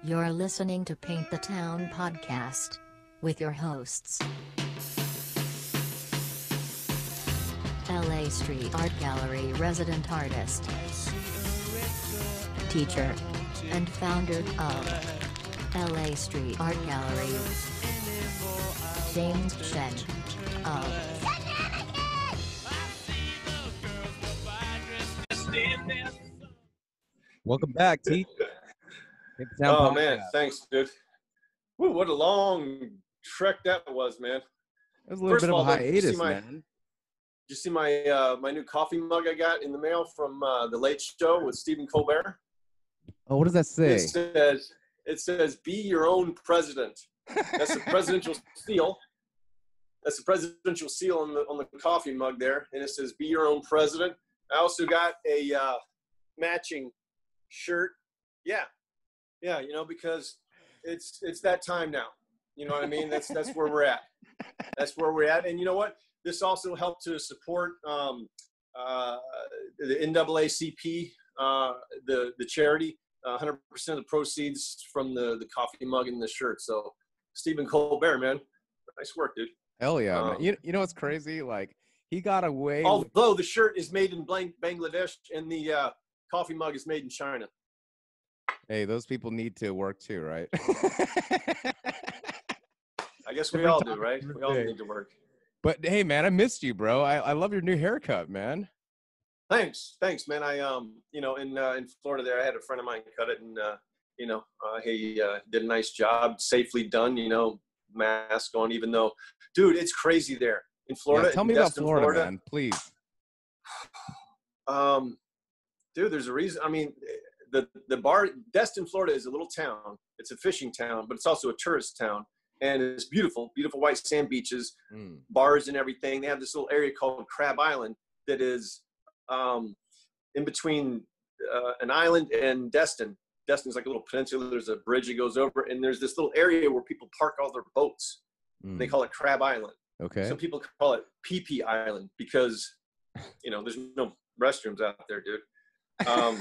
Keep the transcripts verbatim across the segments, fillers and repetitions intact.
You're listening to Paint the Town podcast with your hosts, L A Street Art Gallery resident artist, teacher, and founder of L A Street Art Gallery, James Shen of Welcome back, Teachr. Oh man, thanks, dude. Woo, what a long trek that was, man. It was a little First bit of, of all, a hiatus, my, man. Did you see my uh, my new coffee mug I got in the mail from uh, the Late Show with Stephen Colbert? Oh, what does that say? It says, it says, "Be your own president." That's the presidential seal. That's the presidential seal on the on the coffee mug there, and it says, "Be your own president." I also got a uh, matching shirt. Yeah, yeah, you know, because it's it's that time now. You know what I mean? That's that's where we're at. That's where we're at. And you know what? This also helped to support um, uh, the N double A C P, uh, the the charity. Uh, one hundred percent of the proceeds from the the coffee mug and the shirt. So, Stephen Colbert, man, nice work, dude. Hell yeah, um, man. You, you know what's crazy? Like, he got away Although with... the shirt is made in Bangladesh and the uh, coffee mug is made in China. Hey, those people need to work too, right? I guess we all do, right? We all need to work. But hey, man, I missed you, bro. I, I love your new haircut, man. Thanks, thanks, man. I um, you know, in uh, in Florida, there, I had a friend of mine cut it, and uh, you know, uh, he uh, did a nice job, safely done. You know, mask on, even though, dude, it's crazy there in Florida. Yeah, tell me about Florida, Florida, man, please. Um, dude, there's a reason. I mean, the the bar, Destin, Florida, is a little town. It's a fishing town, but it's also a tourist town, and it's beautiful, beautiful white sand beaches, mm. bars, and everything. They have this little area called Crab Island that is um, in between uh, an island and Destin. Destin's like a little peninsula. There's a bridge that goes over, and there's this little area where people park all their boats. Mm. They call it Crab Island. Okay. Some people call it Pee Pee Island because, you know, there's no restrooms out there, dude. Um,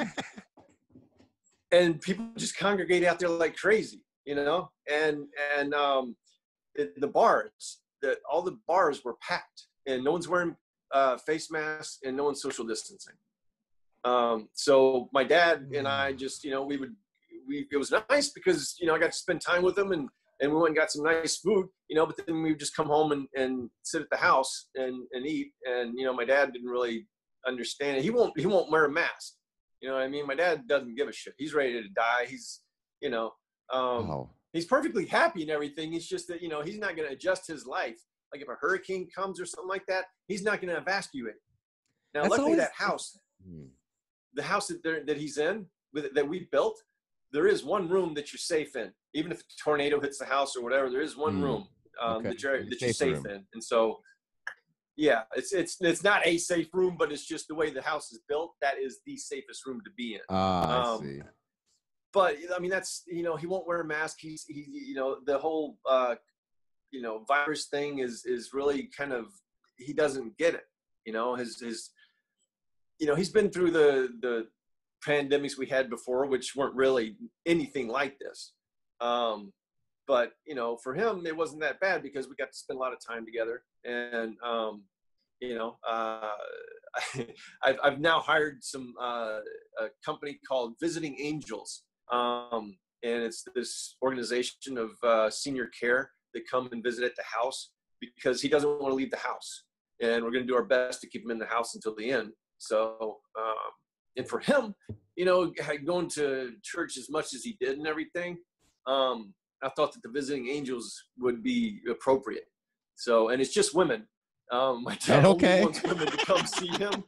and people just congregate out there like crazy, you know. And and um, it, the bars, the, all the bars were packed, and no one's wearing uh, face masks, and no one's social distancing. Um, so my dad and I just, you know, we would, we, it was nice because, you know, I got to spend time with them, and, and we went and got some nice food, you know, but then we would just come home and, and sit at the house and, and eat. And, you know, my dad didn't really understand it. He won't, he won't wear a mask. You know what I mean? My dad doesn't give a shit. He's ready to die. He's, you know, um, oh. he's perfectly happy and everything. It's just that, you know, he's not going to adjust his life. Like if a hurricane comes or something like that, he's not going to evacuate. Now, That's luckily always... that house, hmm. the house that, that he's in, with, that we built, there is one room that you're safe in. Even if a tornado hits the house or whatever, there is one mm. room um, okay. that you're, that you're safe room. in. And so, yeah, it's it's it's not a safe room, but it's just the way the house is built. That is the safest room to be in. Ah, um, I see. But I mean, that's, you know, he won't wear a mask. He's he, you know, the whole uh, you know, virus thing is is really kind of, he doesn't get it. You know, his his, you know, he's been through the the pandemics we had before, which weren't really anything like this. Um, but you know, for him, it wasn't that bad because we got to spend a lot of time together. And, um, you know, uh, I've, I've now hired some, uh, a company called Visiting Angels. Um, and it's this organization of, uh, senior care that come and visit at the house because he doesn't want to leave the house, and we're going to do our best to keep him in the house until the end. So, um, and for him, you know, going to church as much as he did and everything, um, I thought that the Visiting Angels would be appropriate. So, and it's just women. Um, my dad okay. only wants women to come see him.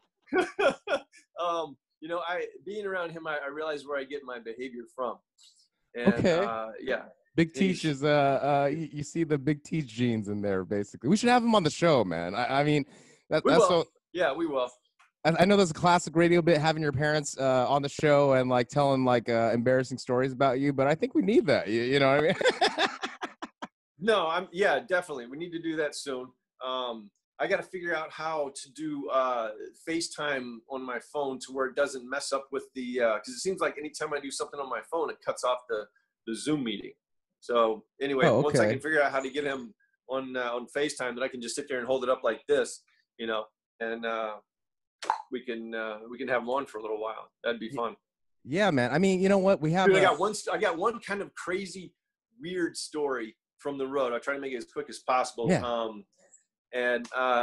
um, you know, I being around him, I, I realize where I get my behavior from. And, okay. Uh, yeah. Big Teach is, uh, uh, you, you see the Big Teach genes in there, basically. We should have him on the show, man. I, I mean, that, we that's will. so. Yeah, we will. I, I know there's a classic radio bit, having your parents uh, on the show and like telling like uh, embarrassing stories about you, but I think we need that. You, you know what I mean? No, I'm, yeah, definitely. We need to do that soon. Um, I got to figure out how to do uh, FaceTime on my phone to where it doesn't mess up with the, because uh, it seems like anytime I do something on my phone, it cuts off the, the Zoom meeting. So anyway, Oh, okay. once I can figure out how to get him on uh, on FaceTime, that I can just sit there and hold it up like this, you know, and uh, we can uh, we can have him on for a little while. That'd be fun. Yeah, man. I mean, you know what? We have. Dude, a- I got one. I got one kind of crazy, weird story from the road. I'll try to make it as quick as possible. Yeah. Um, and uh,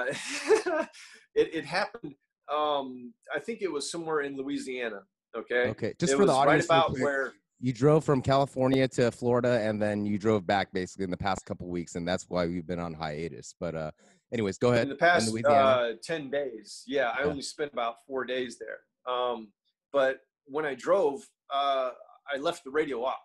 it, it happened. Um, I think it was somewhere in Louisiana. Okay. Okay. Just it for the was audience, right about real quick, where you drove from California to Florida, and then you drove back basically in the past couple weeks, and that's why we've been on hiatus. But uh, anyways, go ahead. in the past In uh, ten days. Yeah, I Yeah. only spent about four days there. Um, but when I drove, uh, I left the radio off.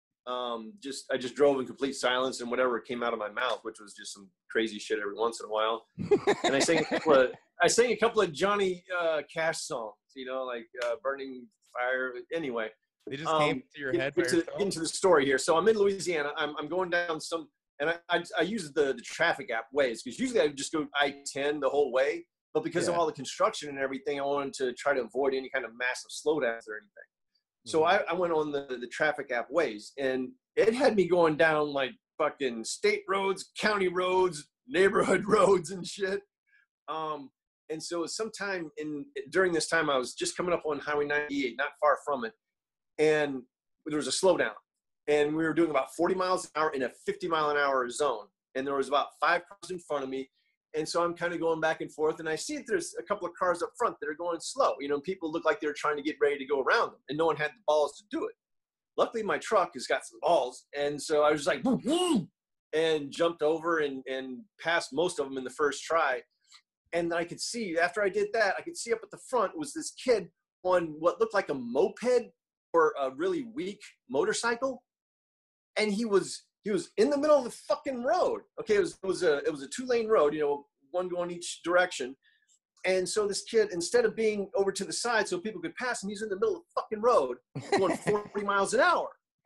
Um, just I just drove in complete silence, and whatever came out of my mouth, which was just some crazy shit every once in a while. And I sang a couple of I sang a couple of Johnny uh, Cash songs, you know, like uh, "Burning Fire." Anyway, They just um, came to your get, head get by to, yourself? get into the story here. So I'm in Louisiana. I'm I'm going down some, and I I, I use the the traffic app Waze, because usually I would just go I ten the whole way, but because Yeah. of all the construction and everything, I wanted to try to avoid any kind of massive slowdowns or anything. So I, I went on the, the traffic app Waze, and it had me going down like fucking state roads, county roads, neighborhood roads and shit. Um, and so sometime in during this time, I was just coming up on Highway ninety-eight, not far from it, and there was a slowdown, and we were doing about forty miles an hour in a fifty mile an hour zone, and there was about five cars in front of me. And so I'm kind of going back and forth, and I see that there's a couple of cars up front that are going slow. You know, people look like they're trying to get ready to go around them, and no one had the balls to do it. Luckily, my truck has got some balls, and so I was just like, boom, boom, and jumped over and, and passed most of them in the first try. And I could see, after I did that, I could see up at the front was this kid on what looked like a moped or a really weak motorcycle, and he was he was in the middle of the fucking road. Okay, it was it was a it was a two lane road, you know, one going each direction. And so this kid, instead of being over to the side so people could pass him, he's in the middle of the fucking road going forty miles an hour,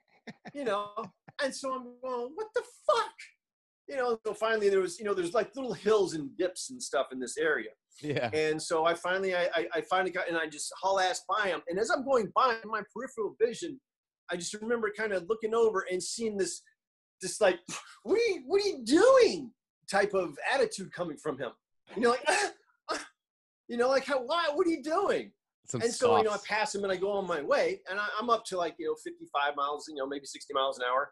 you know. And so I'm going, what the fuck, you know? So finally, there was, you know, there's like little hills and dips and stuff in this area. Yeah. And so I finally, I, I, I finally got, and I just haul ass by him. And as I'm going by, in my peripheral vision, I just remember kind of looking over and seeing this. Just like, what are you, what are you doing? Type of attitude coming from him. You know, like, ah, ah, you know, like, how, why, what are you doing? Some and so, you know, I sauce. pass him and I go on my way, and I, I'm up to like, you know, fifty-five miles, you know, maybe sixty miles an hour.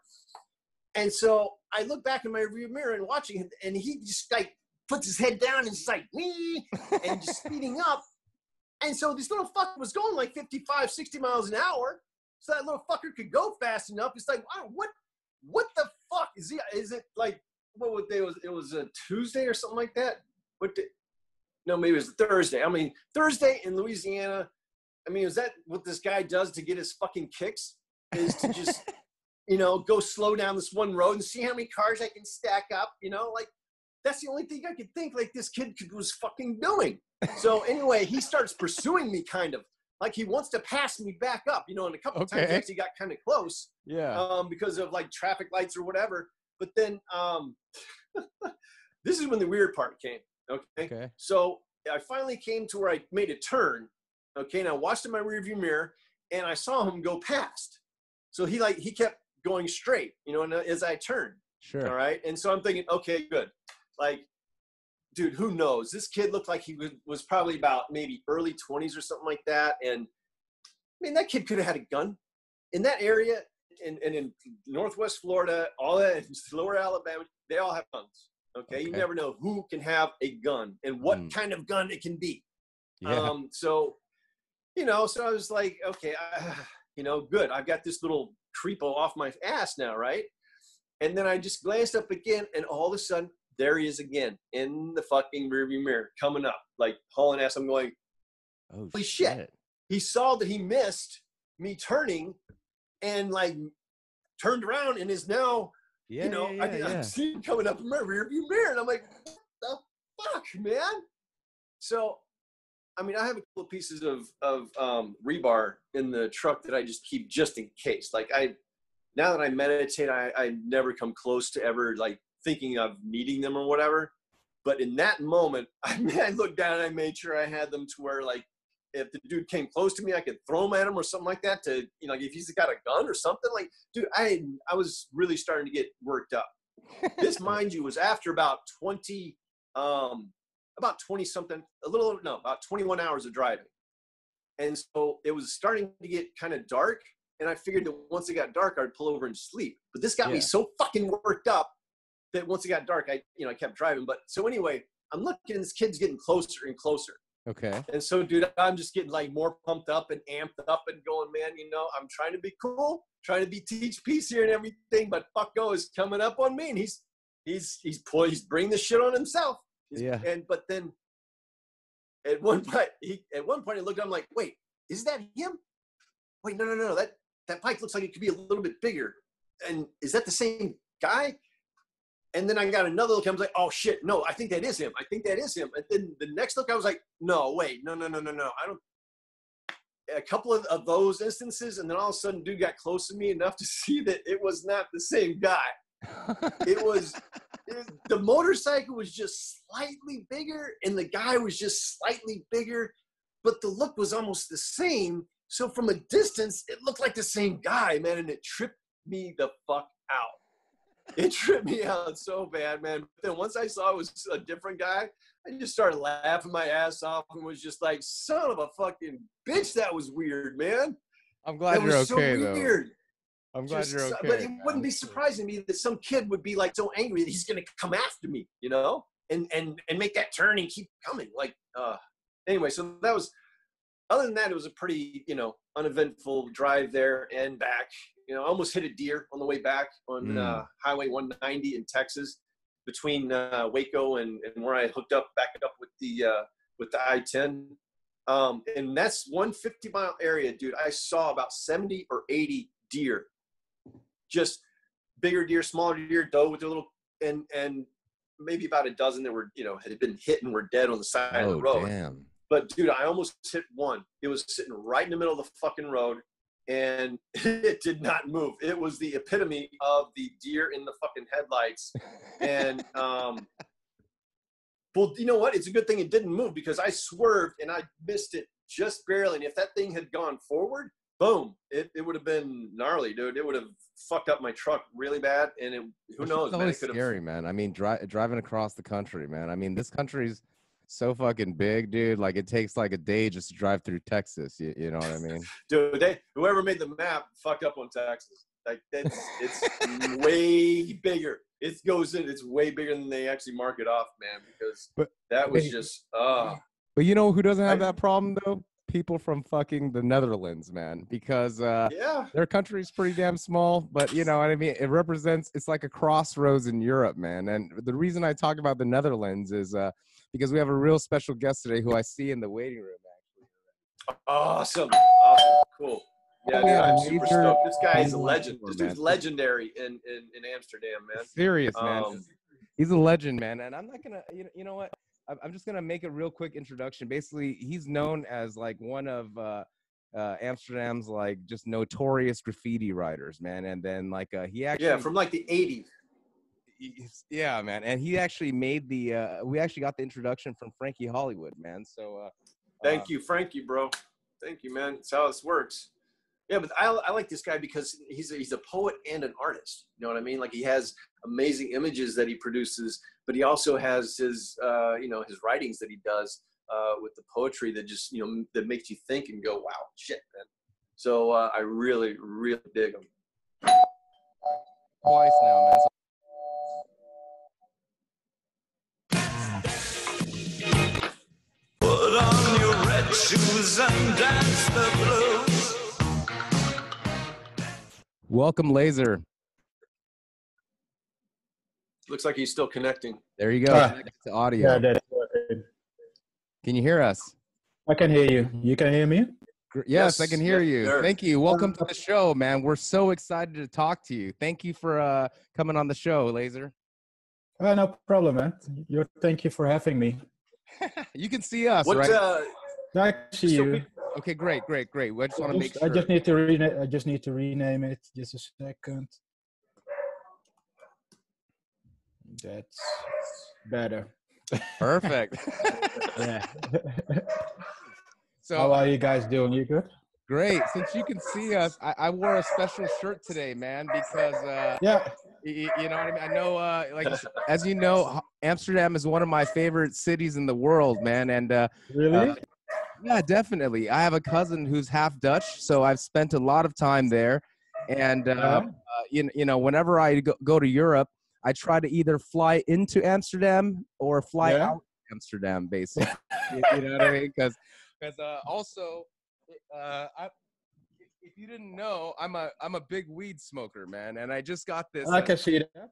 And so I look back in my rear mirror and watching him, and he just like puts his head down and just like, me, and just speeding up. And so this little fucker was going like fifty-five, sixty miles an hour. So that little fucker could go fast enough. It's like, wow, what? What the fuck is he? Is it like what would they was? It was a Tuesday or something like that. What? Did, no, maybe it was Thursday. I mean, Thursday in Louisiana. I mean, is that what this guy does to get his fucking kicks? Is to just, you know, go slow down this one road and see how many cars I can stack up. You know, like that's the only thing I could think like this kid was fucking doing. So anyway, he starts pursuing me, kind of. Like he wants to pass me back up, you know, and a couple Okay. of times he got kind of close, Yeah. um, because of like traffic lights or whatever. But then um, this is when the weird part came. Okay? Okay. So I finally came to where I made a turn. Okay. And I watched in my rearview mirror and I saw him go past. So he like, he kept going straight, you know, and as I turned. Sure. All right. And so I'm thinking, okay, good. Like, dude, who knows? This kid looked like he was, was probably about maybe early twenties or something like that. And I mean, that kid could have had a gun in that area. And, and in Northwest Florida, all that, in lower Alabama, they all have guns. Okay? Okay. You never know who can have a gun and what Mm. kind of gun it can be. Yeah. Um, so, you know, so I was like, okay, uh, you know, good. I've got this little creepo off my ass now, right? And then I just glanced up again, and all of a sudden, there he is again in the fucking rearview mirror, coming up, like hauling ass. I'm going, Oh holy shit. He saw that he missed me turning and like turned around and is now, Yeah. you know, yeah, I, yeah, yeah. I'm seeing him coming up in my rearview mirror, and I'm like, what the fuck, man? So, I mean, I have a couple of pieces of, of um, rebar in the truck that I just keep just in case. Like I, now that I meditate, I, I never come close to ever like thinking of needing them or whatever. But in that moment, I, mean, I looked down and I made sure I had them to where, like, if the dude came close to me, I could throw him at him or something like that to, you know, if he's got a gun or something. Like, dude, I I was really starting to get worked up. This, mind you, was after about twenty, um, about twenty something, a little, no, about twenty-one hours of driving. And so it was starting to get kind of dark. And I figured that once it got dark, I'd pull over and sleep. But this got Yeah. me so fucking worked up that once it got dark, I, you know, I kept driving. But so anyway, I'm looking, and this kid's getting closer and closer. Okay. And so, dude, I'm just getting like more pumped up and amped up and going, man, you know, I'm trying to be cool, trying to be teach peace here and everything, but fucko is coming up on me, and he's he's he's pulling, he's bringing the shit on himself. He's, Yeah. And but then at one point, he at one point, I looked, I'm like, wait, is that him? Wait, no, no, no, that that bike looks like it could be a little bit bigger. And is that the same guy? And then I got another look. I was like, oh shit, no, I think that is him. I think that is him. And then the next look, I was like, no, wait, no, no, no, no, no. I don't. A couple of, of those instances, and then all of a sudden, dude got close to me enough to see that it was not the same guy. It was it, the motorcycle was just slightly bigger, and the guy was just slightly bigger, but the look was almost the same. So from a distance, it looked like the same guy, man, and it tripped me the fuck out. It tripped me out so bad, man. But then once I saw it was a different guy, I just started laughing my ass off and was just like, son of a fucking bitch, that was weird, man. I'm glad that you're was okay, so though. weird. I'm glad Just, you're okay. but it man. wouldn't be surprising to me that some kid would be like so angry that he's going to come after me, you know, and, and, and make that turn and keep coming. Like, uh, anyway, so that was, other than that, it was a pretty, you know, uneventful drive there and back. You know, I almost hit a deer on the way back on Mm. uh, Highway one ninety in Texas, between uh, Waco and, and where I hooked up, back up with the uh, with the I ten. Um, and that's one fifty mile area, dude. I saw about seventy or eighty deer, just bigger deer, smaller deer, doe with their little, and and maybe about a dozen that were, you know, had been hit and were dead on the side of Oh, the road. damn. But dude, I almost hit one. It was sitting right in the middle of the fucking road, and it did not move. It was the epitome of the deer in the fucking headlights. And um, well, you know what? It's a good thing it didn't move, because I swerved and I missed it just barely. And if that thing had gone forward, boom, it, it would have been gnarly, dude. It would have fucked up my truck really bad. And it, who knows, It's man? always It could have. scary, man. I mean, dri- driving across the country, man. I mean, this country's so fucking big, dude. Like, it takes like a day just to drive through Texas. You, you know what I mean? Dude, they, whoever made the map fucked up on Texas. Like, it's it's way bigger. It goes in. It's way bigger than they actually mark it off, man. Because But that was hey, just uh But you know who doesn't have I- that problem though? People from fucking the Netherlands, man. Because uh, yeah. their country's pretty damn small, but you know what I mean? It represents, it's like a crossroads in Europe, man. And the reason I talk about the Netherlands is uh, because we have a real special guest today who I see in the waiting room, actually. Awesome. Awesome. Cool. Yeah, Oh, dude, yeah, I'm Major- super stoked. This guy is a Major legend. Rushmore, This dude's man. legendary in, in, in Amsterdam, man. Serious, man. Um, He's a legend, man. And I'm not going to, you know, you know what? I'm I'm just going to make a real quick introduction. Basically, he's known as like one of uh, uh, Amsterdam's like just notorious graffiti writers, man. And then like uh, he actually. yeah, from like the eighties. He's- Yeah, man, and he actually made the. Uh, we actually got the introduction from Frankie Hollywood, man. So, uh, Thank uh, you, Frankie, bro. Thank you, man. That's how this works. Yeah, but I, I like this guy because he's a, he's a poet and an artist. You know what I mean? Like, he has amazing images that he produces, but he also has his, uh, you know, his writings that he does uh, with the poetry that just, you know, that makes you think and go, wow, shit, man. So uh, I really, really dig him. twice now, man. So Put on your red shoes and dance the blues. welcome, Laser. Looks like he's still connecting. There you go. Ah. Connected to audio. Yeah, that's good. Can you hear us? I can hear you. You can hear me? Gr- Yes, I Yes, can hear yes, you. sir. Thank you. Welcome to the show, man. We're so excited to talk to you. Thank you for uh, coming on the show, Laser. Oh, no problem, man. You thank you for having me. You can see us, What, right? uh, I can see So you. we- Okay, great, great, great. I just want to make Just- sure. I just need to rename. I just need to rename it. Just a second. That's better. Perfect. Yeah. So How are uh, you guys doing? You good? great. Since you can see us, I, I wore a special shirt today, man, because uh, Yeah. you, you know what I mean. I know, uh, like as you know, Amsterdam is one of my favorite cities in the world, man, and uh, Really? uh, yeah, definitely. I have a cousin who's half Dutch, so I've spent a lot of time there, and um, Yeah. uh, you, you know, whenever I go, go to Europe, I try to either fly into Amsterdam or fly Yeah. out of Amsterdam, basically. you, you know what I mean? Because, because uh, also, uh, I, if you didn't know, I'm a I'm a big weed smoker, man, and I just got this. I Uh, can see that.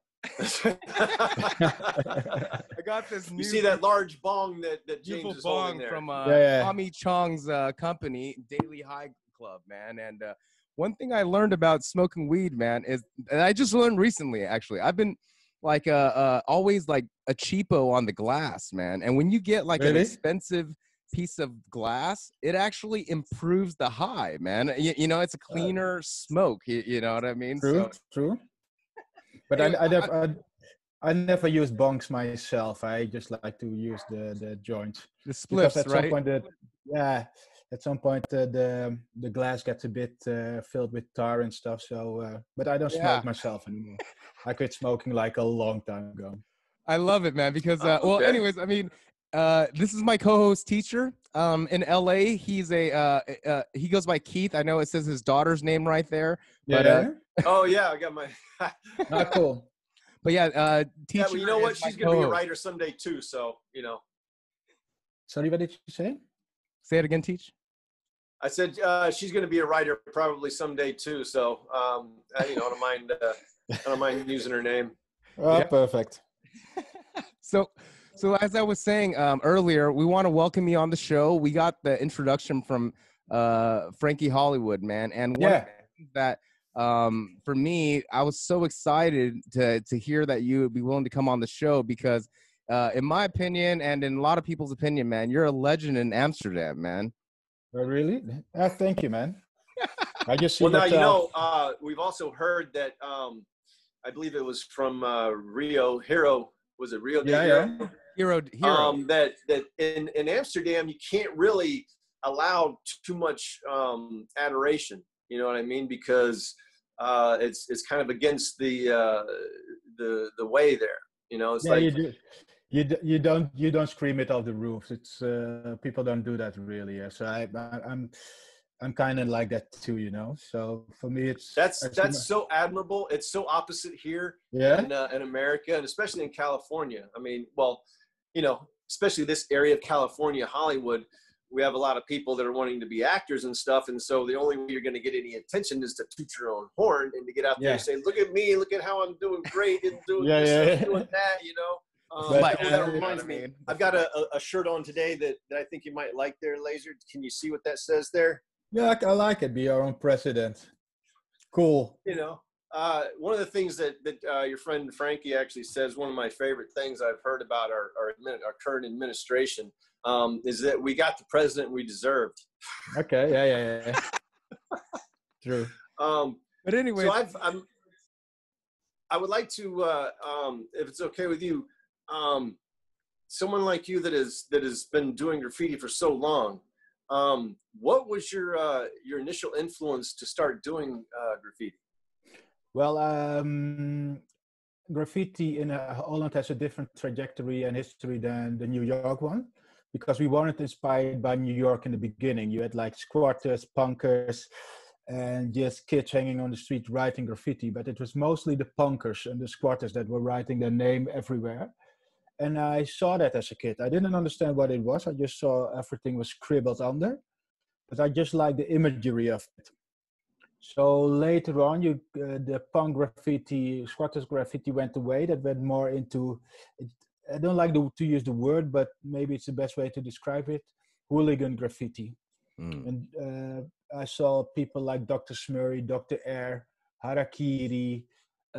I got this new You see that large bong that, that James beautiful is holding bong there. from uh, Yeah, yeah. Tommy Chong's uh, company, Daily High Club, man. And uh, one thing I learned about smoking weed, man, is, and I just learned recently, actually, I've been like uh, uh, always like a cheapo on the glass, man. And when you get like an Really? expensive piece of glass, it actually improves the high, man. You, you know, it's a cleaner smoke. You, you know what I mean? True, So true. But anyway, I, I, never, I, I never use bongs myself. I just like to use the, the joints. the Because spliffs, at some right? point, the, yeah, at some point uh, the the glass gets a bit uh, filled with tar and stuff. So, uh, but I don't Yeah. smoke myself anymore. I quit smoking like a long time ago. I love it, man, because uh, Oh, well, okay. anyways, I mean, uh, this is my co-host Teachr. Um, in L A, he's a uh, uh, he goes by Keith. I know it says his daughter's name right there, but Yeah. uh, Oh yeah, I got my. Ah, cool. but yeah, uh, Teachr. Yeah, well, you know what? is my She's gonna be a co-host. writer someday too. So you know. Sorry, what did you say? Say it again, Teach. I said uh, she's going to be a writer probably someday too. So um, I, you know, I don't mind. Uh, I don't mind using her name. Oh, Yeah. perfect. So, so as I was saying um, earlier, we want to welcome you on the show. We got the introduction from uh, Frankie Hollywood, man, and one Yeah. of the things that um, for me, I was so excited to to hear that you would be willing to come on the show because, uh, in my opinion, and in a lot of people's opinion, man, you're a legend in Amsterdam, man. Oh, really? Ah, thank you, man. I just see Well, now that. you uh, know. Uh, we've also heard that. Um, I believe it was from uh, Rio Hero. Was it Rio de Yeah, Hero? yeah. Hero, hero. Um, that that in, in Amsterdam you can't really allow too much um, adoration. You know what I mean? Because uh, it's it's kind of against the uh, the the way there. You know, it's Yeah, like you do. You d- you don't you don't scream it off the roofs. It's uh, people don't do that really. Yeah. So I, I I'm I'm kind of like that too, you know. So for me, it's that's I see that's my- so admirable. It's so opposite here yeah. in uh, in America, and especially in California. I mean, well, you know, especially this area of California, Hollywood. We have a lot of people that are wanting to be actors and stuff, and so the only way you're going to get any attention is to toot your own horn and to get out there Yeah. and say, "Look at me! Look at how I'm doing great and doing Yeah, this, yeah, and yeah. doing that." You know. Um, But, that, that uh, reminds me. I've got a, a, a shirt on today that, that I think you might like there, Laser. Can you see what that says there? Yeah, I, I like it. Be our own president. Cool. You know, uh, one of the things that, that uh, your friend Frankie actually says, one of my favorite things I've heard about our, our, admin, our current administration um, is that we got the president we deserved. Okay. Yeah, yeah, yeah. True. Um, But anyway, so I've, I'm, I would like to, uh, um, if it's okay with you, um, someone like you that is that has been doing graffiti for so long, um, what was your uh, your initial influence to start doing uh, graffiti? Well, um, graffiti in uh, Holland has a different trajectory and history than the New York one, because we weren't inspired by New York in the beginning. You had like squatters, punkers, and just kids hanging on the street writing graffiti, but it was mostly the punkers and the squatters that were writing their name everywhere. And I saw that as a kid. I didn't understand what it was. I just saw everything was scribbled under, but I just liked the imagery of it. So later on, you uh, the punk graffiti, squatters graffiti went away. That went more into, it, I don't like the, to use the word, but maybe it's the best way to describe it, hooligan graffiti. Mm. And uh, I saw people like Doctor Smurry, Doctor Air, Harakiri, uh,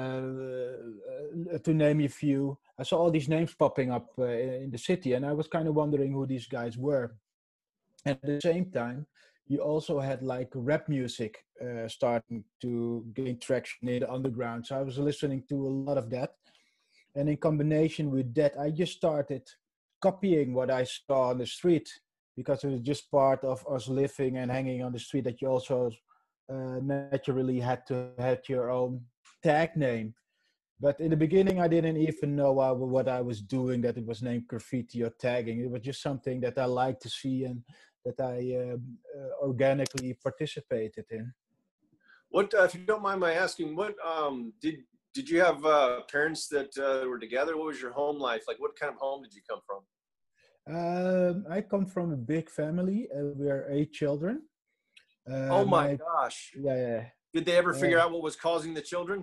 uh, to name a few. I saw all these names popping up uh, in the city, and I was kind of wondering who these guys were. And at the same time, you also had like rap music uh, starting to gain traction in the underground. So I was listening to a lot of that. And in combination with that, I just started copying what I saw on the street, because it was just part of us living and hanging on the street, that you also uh, naturally had to have your own tag name. But in the beginning, I didn't even know uh, what I was doing, that it was named graffiti or tagging. It was just something that I liked to see and that I uh, uh, organically participated in. What, uh, if you don't mind my asking, what um, did did you have uh, parents that uh, were together? What was your home life like? What kind of home did you come from? Um, I come from a big family. Uh, we are eight children. Uh, Oh my, my gosh! Yeah, yeah. Did they ever figure Uh, out what was causing the children?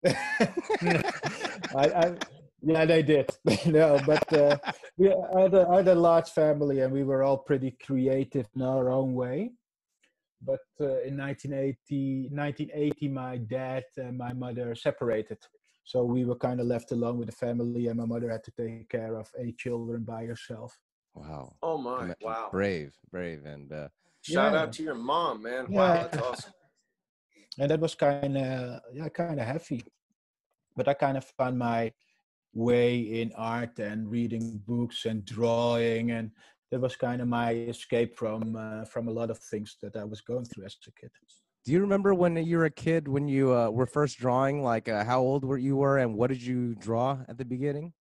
I, I, yeah, they did. No, but uh, we had a, had a large family, and we were all pretty creative in our own way. But uh, in nineteen eighty, nineteen eighty, my dad and my mother separated. So we were kind of left alone with the family, and my mother had to take care of eight children by herself. Wow. Oh my, Ama- wow! Brave, brave, and uh, Shout Yeah. out to your mom, man! Yeah. Wow, that's awesome. And that was kind of, yeah, kind of heavy. But I kind of found my way in art and reading books and drawing, and that was kind of my escape from uh, from a lot of things that I was going through as a kid. do you remember when you were a kid, when you uh, were first drawing, like uh, how old were you were and what did you draw at the beginning?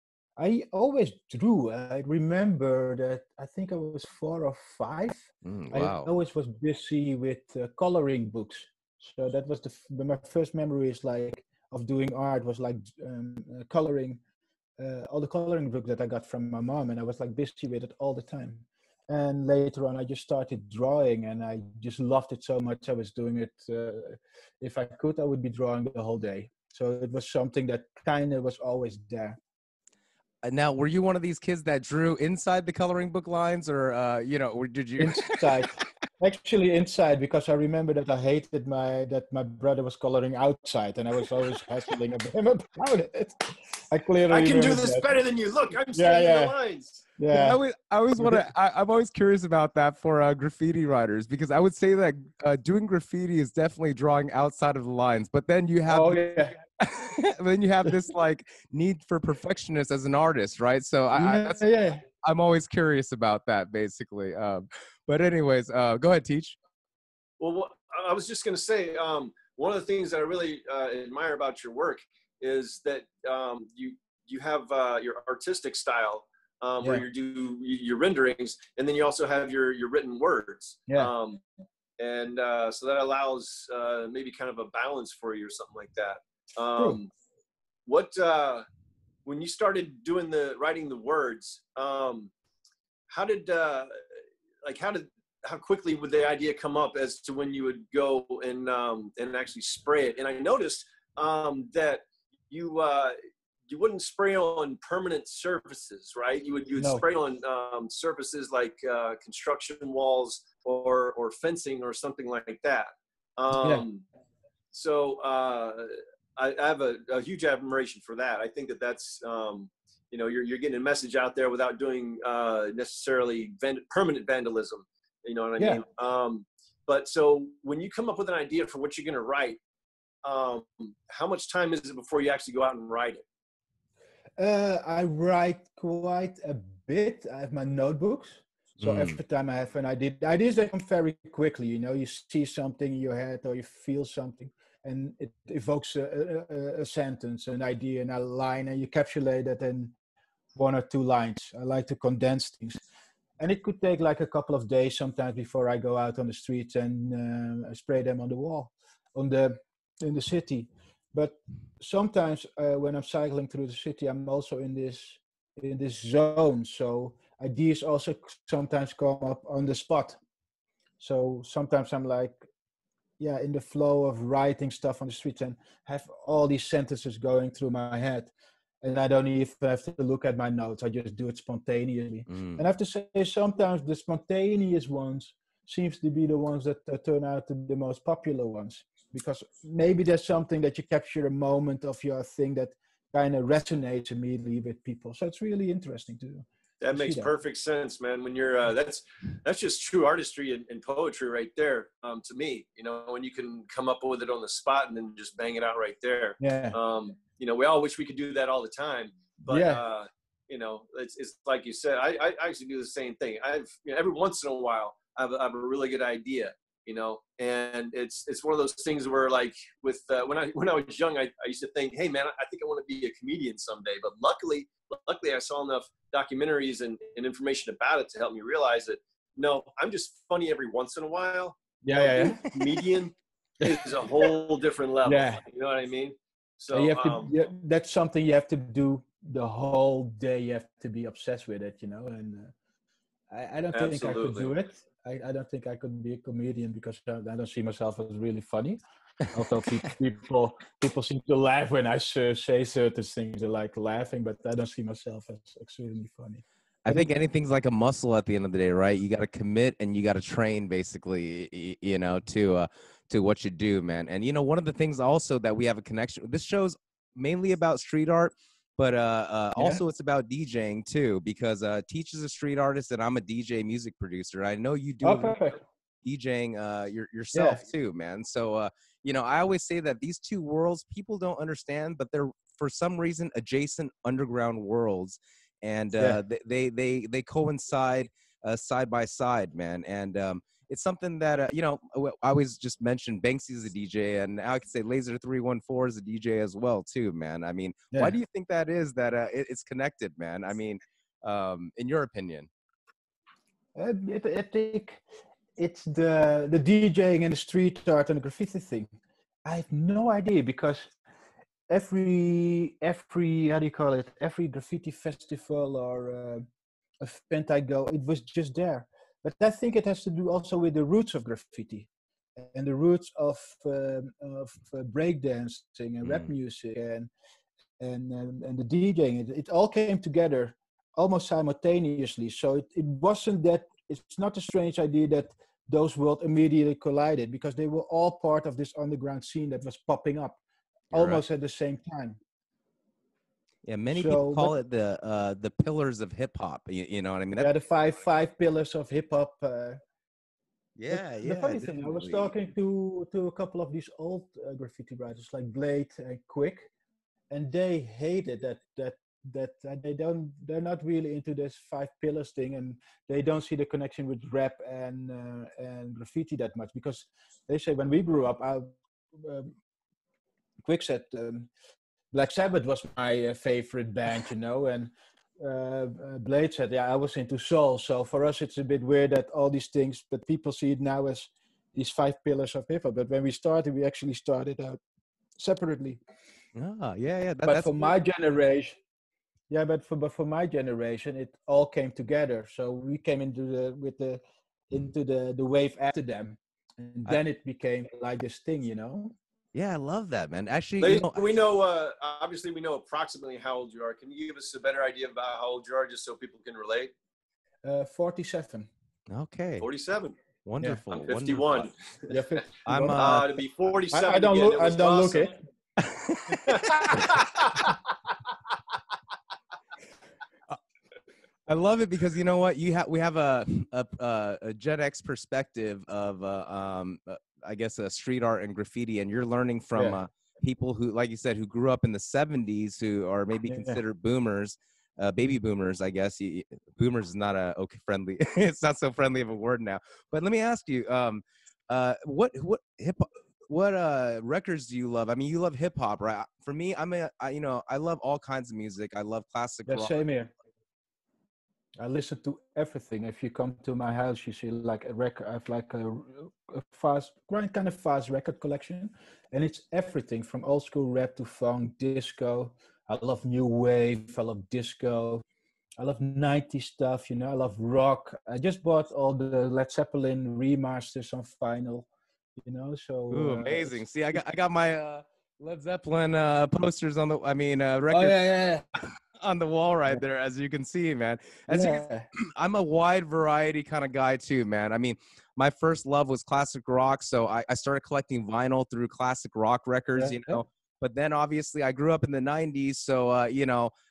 I always drew. I remember that I think I was four or five. Mm, I wow. always was busy with uh, coloring books. So that was the f- my first memories, like, of doing art was like um, uh, coloring uh, all the coloring books that I got from my mom, and I was like busy with it all the time. And later on, I just started drawing, and I just loved it so much. I was doing it. Uh, if I could, I would be drawing the whole day. So it was something that kind of was always there. Uh, now, were you one of these kids that drew inside the coloring book lines, or uh, you know, or did you? Inside. Actually inside, because I remember that I hated my that my brother was coloring outside, and I was always hassling him about it. I clearly I can do remember this that. better than you. Look, I'm Yeah, staying in yeah. the lines. Yeah. I always, I always want to. I'm always curious about that for uh, graffiti writers, because I would say that uh, doing graffiti is definitely drawing outside of the lines. But then you have, Oh the, yeah. then you have this like need for perfectionist as an artist, right? So I, I Yeah, that's, yeah. I'm always curious about that, basically. Um, but anyways, uh, go ahead, Teach. Well, what, I was just going to say, um, one of the things that I really uh, admire about your work is that um, you you have uh, your artistic style, um, Yeah. where you do your renderings, and then you also have your your written words. Yeah. Um, and uh, so that allows uh, maybe kind of a balance for you or something like that. Um, what uh, when you started doing the writing the words, um, how did uh, like how did how quickly would the idea come up as to when you would go and um, and actually spray it? And I noticed um, that you uh, you wouldn't spray on permanent surfaces, right? You would you would No. spray on um, surfaces like uh, construction walls or or fencing or something like that. Um, Yeah. So uh, I, I have a, a huge admiration for that. I think that that's um, you know you're you're getting a message out there without doing uh, necessarily vand- permanent vandalism. You know what I Yeah. mean? Um, but so when you come up with an idea for what you're going to write, um, how much time is it before you actually go out and write it? Uh, I write quite a bit. I have my notebooks. So Mm. every time I have an idea, ideas they come very quickly. You know, you see something in your head or you feel something, and it evokes a, a, a sentence, an idea, and a line, and you capsulate it in one or two lines. I like to condense things. And it could take like a couple of days sometimes before I go out on the streets and uh, spray them on the wall, on the in the city. But sometimes uh, when I'm cycling through the city, I'm also in this in this zone. So ideas also sometimes come up on the spot. So sometimes I'm like, yeah, in the flow of writing stuff on the streets and have all these sentences going through my head. And I don't even have to look at my notes. I just do it spontaneously. Mm. And I have to say, sometimes the spontaneous ones seems to be the ones that uh, turn out to be the most popular ones. Because maybe there's something that you capture a moment of your thing that kind of resonates immediately with people. So it's really interesting to That I see makes that. perfect sense, man. When you're, uh, that's that's just true artistry and, and poetry right there. Um, to me, you know, when you can come up with it on the spot and then just bang it out right there. Yeah. Um, you know, we all wish we could do that all the time, but Yeah. uh, you know, it's, it's like you said. I, I actually do the same thing. I've you know, every once in a while, I have, I have a really good idea. You know, and it's it's one of those things where, like, with uh, when I when I was young, I, I used to think, hey man, I think I want to be a comedian someday. But luckily, luckily, I saw enough documentaries and, and information about it to help me realize that no, I'm just funny every once in a while. Yeah, You know, yeah, being a comedian is a whole different level. Yeah. You know what I mean? So And you have to, um, yeah, that's something you have to do the whole day. You have to be obsessed with it, you know. And uh, I, I don't think I could absolutely. do it. I, I don't think I could be a comedian because I I don't see myself as really funny. Although pe- people people seem to laugh when I s- say certain things, they like laughing, but I don't see myself as extremely funny. I But think it, anything's like a muscle at the end of the day, right? You got to commit and you got to train, basically, y- you know, to uh, to what you do, man. And you know, one of the things also that we have a connection. This show's mainly about street art, but uh, uh, yeah. also it's about DJing too, because uh, Teach is a street artist and I'm a D J music producer. I know you do Oh, a little perfect. DJing uh, your, Yeah. yourself too, man. So uh, you know, I always say that these two worlds people don't understand, but they're for some reason adjacent underground worlds, and Yeah. uh, they, they they they coincide uh, side by side, man. And um, it's something that uh, you know I always just mentioned. Banksy's a D J, and I could say Laser three one four is a D J as well too, man. I mean, why Yeah. do you think that is? That uh, it, it's connected, man. I mean, um, in your opinion? Uh, it, I think it's the the DJing and the street art and the graffiti thing. I have no idea because every every how do you call it? Every graffiti festival or uh, event I go, it was just there. But I think it has to do also with the roots of graffiti and the roots of um, of uh, breakdancing and rap Mm. music and and and, and the DJing. It, it all came together almost simultaneously. So it, it wasn't that. It's not a strange idea that those worlds immediately collided because they were all part of this underground scene that was popping up You're right. almost at the same time. Yeah, many people So, call but it the uh, the pillars of hip hop. You, you know what I mean? That's, yeah, the five five pillars of hip hop. Uh, but yeah, the yeah, funny thing, I was definitely. talking to to a couple of these old uh, graffiti writers like Blade and Quick, and they hated that that that uh, they don't they're not really into this five pillars thing, and they don't see the connection with rap and uh, and graffiti that much because they say when we grew up, I, um, Quick said um, Black Sabbath was my uh, favorite band, you know, and uh, uh, Blade said, yeah, I was into soul. So for us, it's a bit weird that all these things, but people see it now as these five pillars of hip hop. But when we started, we actually started out separately. Ah, yeah, yeah. That, But that's for cool. my generation, yeah, but for but for my generation, it all came together. So we came into the with the into the the wave after them, and I, then it became like this thing, you know. yeah, I love that, man. Actually, you Laser, know, we know, uh, obviously we know approximately how old you are. Can you give us a better idea about how old you are just so people can relate? Uh, forty-seven. okay, forty-seven. Yeah, wonderful, I'm wonderful. fifty-one. yeah, I'm fifty-one. uh, Uh, to be I, I forty-seven don't again, look. it I was don't look awesome. it. I love it because you know what you have. We have a a, a, a Gen X perspective of uh, um, uh, I guess uh, street art and graffiti, and you're learning from Yeah, uh, people who, like you said, who grew up in the seventies, who are maybe yeah. considered boomers, uh, baby boomers. I guess you, boomers is not a okay friendly. It's not so friendly of a word now. But let me ask you, um, uh, what what hip what uh records do you love? I mean, you love hip hop, right? For me, I'm a I, you know I love all kinds of music. I love classic Yeah, rock. same here. I listen to everything. If you come to my house, you see like a record. I have like a, a fast, quite kind of fast record collection, and it's everything from old school rap to funk, disco. I love new wave. I love disco. I love nineties stuff. You know, I love rock. I just bought all the Led Zeppelin remasters on vinyl. You know, so Ooh, uh, amazing. it's, See, I got it's I got my uh Led Zeppelin uh posters on the I mean uh oh record yeah, on the wall yeah, right there, as you can see, man. As you can yeah, I'm a wide variety kind of guy too, man. I mean, my first love was classic rock, so I, I started collecting vinyl through classic rock records, yeah, you yeah, know. But then obviously I grew up in the nineties, so uh, you know,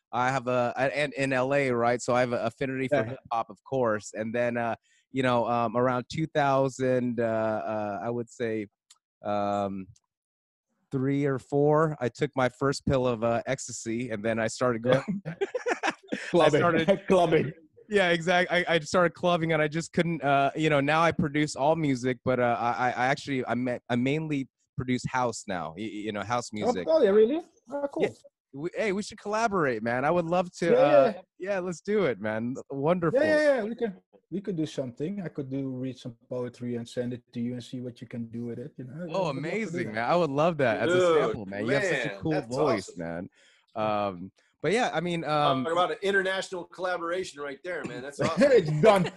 I have a and in L A, right? So I have an affinity for Yeah. hip hop, of course. And then, uh, you know, um, around two thousand, uh, uh, I would say, um, three or four, I took my first pill of uh, ecstasy, and then I started going. Yeah. I Clubbing. started Clubbing. Yeah, exactly. I, I started clubbing, and I just couldn't. Uh, you know, now I produce all music, but uh, I, I actually I, ma- I mainly produce house now. You, you know, house Oh, music. oh, yeah, really? Oh, cool. Yeah. We, hey, we should collaborate, man. I would love to. Yeah, Uh, yeah. yeah, let's do it, man. Wonderful. Yeah, yeah, yeah. We can we could do something. I could do read some poetry and send it to you and see what you can do with it. You know. Oh, I would love to do amazing, that. man. I would love that as a Dude, sample, man. You have such a man, cool that's voice, awesome. man. Um, but yeah, I mean, um, Talk about an international collaboration right there, man. That's awesome. It's done.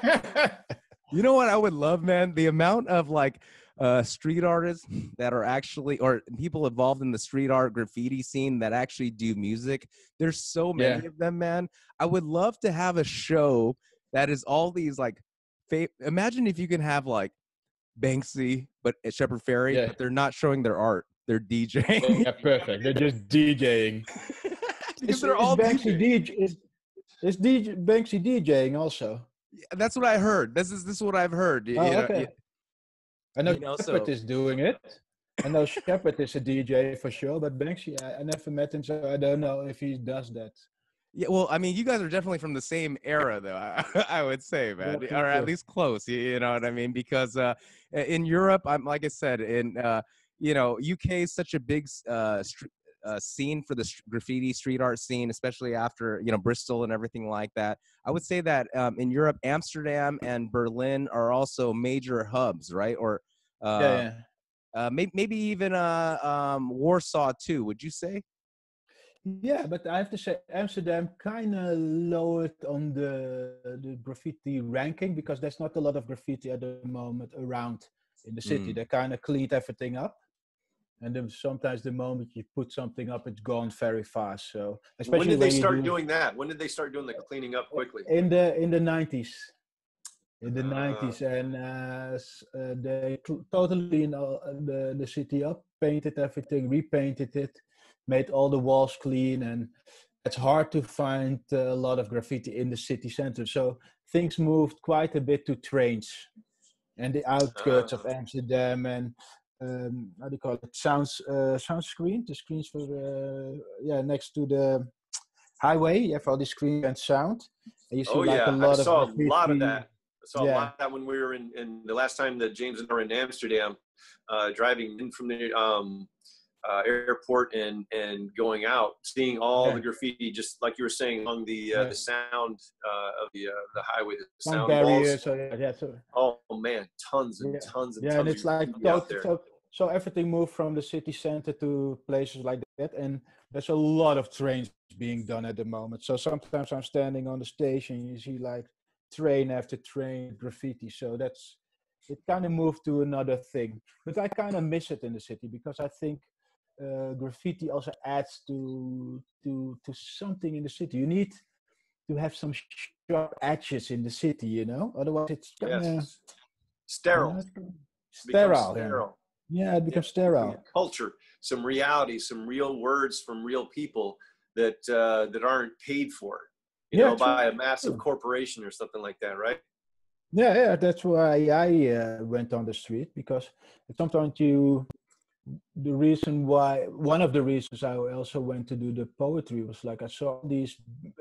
you know what I would love, man? The amount of like uh, street artists that are actually, or people involved in the street art graffiti scene that actually do music. There's so many Yeah. of them, man. I would love to have a show that is all these like, fa- imagine if you can have like Banksy, but at Shepherd Ferry, Yeah. but they're not showing their art. They're DJing. Yeah, perfect. They're just DJing. because Is, they're is all Banksy DJing. DJ? Is, is DJ, Banksy DJing also? That's what I heard. This is this is what I've heard. You, Oh, you know, okay. you- I know you know, Shepard so- is doing it. I know Shepard is a D J for sure, but Banksy, I, I never met him, so I don't know if he does that. Yeah, well, I mean, you guys are definitely from the same era, though. I, I would say, man, Yeah, or at sure. least close. You, you know what I mean? Because uh, in Europe, I'm like I said, in uh, you know, U K is such a big uh, str- uh, scene for the st- graffiti street art scene, especially after you know Bristol and everything like that. I would say that um, in Europe, Amsterdam and Berlin are also major hubs, right? Or uh, Yeah, yeah. uh, maybe maybe even uh, um, Warsaw too. Would you say? Yeah, but I have to say Amsterdam kind of lowered on the the graffiti ranking because there's not a lot of graffiti at the moment around in the city. Mm. They kind of cleaned everything up, and then sometimes the moment you put something up, it's gone very fast. So especially When did they you start do- doing that? When did they start doing the cleaning up quickly? in the in the nineties. In the Ah. nineties, and uh, s- uh, they cl- totally cleaned all, uh, the the city up, painted everything, repainted it, made all the walls clean, and it's hard to find uh, a lot of graffiti in the city center. So things moved quite a bit to trains and the outskirts of Ah. Amsterdam and um, how do you call it? Sounds uh, sound screen, the screens for uh, yeah next to the highway. You have all these screens and sound. And you see Oh like yeah, a lot I of saw a lot of graffiti. that. I saw a Yeah. lot of that when we were in, in the last time that James and I were in Amsterdam, uh, driving in from the um, uh, airport and and going out, seeing all Yeah. the graffiti, just like you were saying, along the uh, Yeah. the sound uh, of the uh, the highway, the Sound sound barriers. walls. So yeah, yeah, so Oh man, tons and Yeah. tons and yeah, tons and of it's like graffiti out tot- there. so, so everything moved from the city center to places like that, and there's a lot of trains being done at the moment. So sometimes I'm standing on the station, you see like train after train graffiti. So that's it. Kind of moved to another thing, but I kind of miss it in the city because I think uh, graffiti also adds to to to something in the city. You need to have some sharp edges in the city, you know. Otherwise, it's kind of Yes, sterile. yeah, Becomes sterile. Yeah. sterile. Yeah, it becomes Yeah, sterile. some culture, some reality, some real words from real people that uh, that aren't paid for, you Yeah, know, by a true, massive true. corporation or something like that, right? Yeah, yeah, that's why I uh, went on the street because sometimes you, the reason why, one of the reasons I also went to do the poetry was like I saw these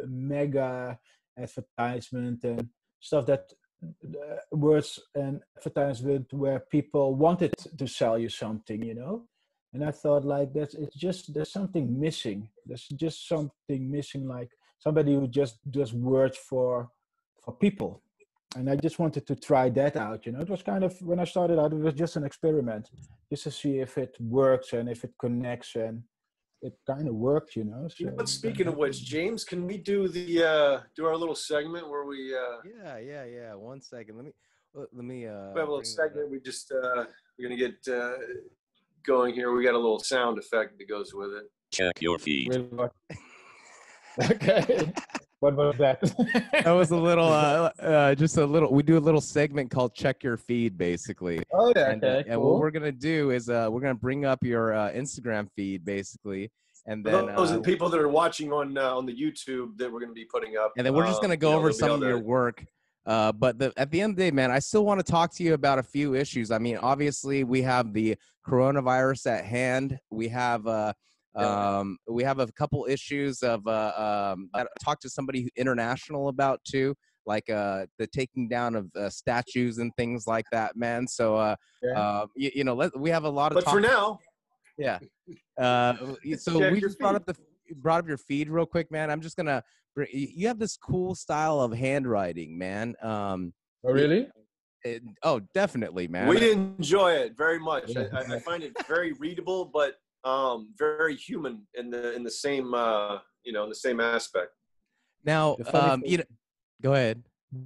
mega advertisement and stuff that uh, words and advertisement where people wanted to sell you something, you know. And I thought like that's it's just there's something missing. There's just something missing, like somebody who just does words for for people. And I just wanted to try that out, you know. It was kind of when I started out, it was just an experiment, just to see if it works and if it connects, and it kind of works, you know. You know, So but speaking of which, James, can we do the uh, do our little segment where we uh, Yeah, yeah, yeah. One second. Let me let let me uh we have a little bring that up. segment? We just uh, we're gonna get uh, going here. We got a little sound effect that goes with it. Check your feed. Wait, what? Okay. What was that? That was a little uh, uh just a little we do a little segment called Check Your Feed, basically. Oh yeah, And, uh, okay, and what cool. we're gonna do is uh we're gonna bring up your uh, Instagram feed basically, and For then those uh, are the people that are watching on uh, on the YouTube that we're going to be putting up. and then we're just um, gonna go you know, over they'll be some able of your to- work. Uh, but the, at the end of the day, man, I still want to talk to you about a few issues. I mean, obviously, we have the coronavirus at hand. We have uh, Yeah. um, we have a couple issues of uh, um, I talked to somebody international about too, like uh, the taking down of uh, statues and things like that, man. So, uh, Yeah. uh, you, you know, let, we have a lot of But talk. for now, Yeah. Uh, so check we your just brought feed. up the brought up your feed real quick, man. I'm just gonna. br- You have this cool style of handwriting, man. Um, Oh, really? it, oh, definitely, man. we enjoy it very much. Yeah. I, I, I find it very readable, but um, very human in the in the same uh, you know in the same aspect. Now, The funny um, thing- you know, go ahead.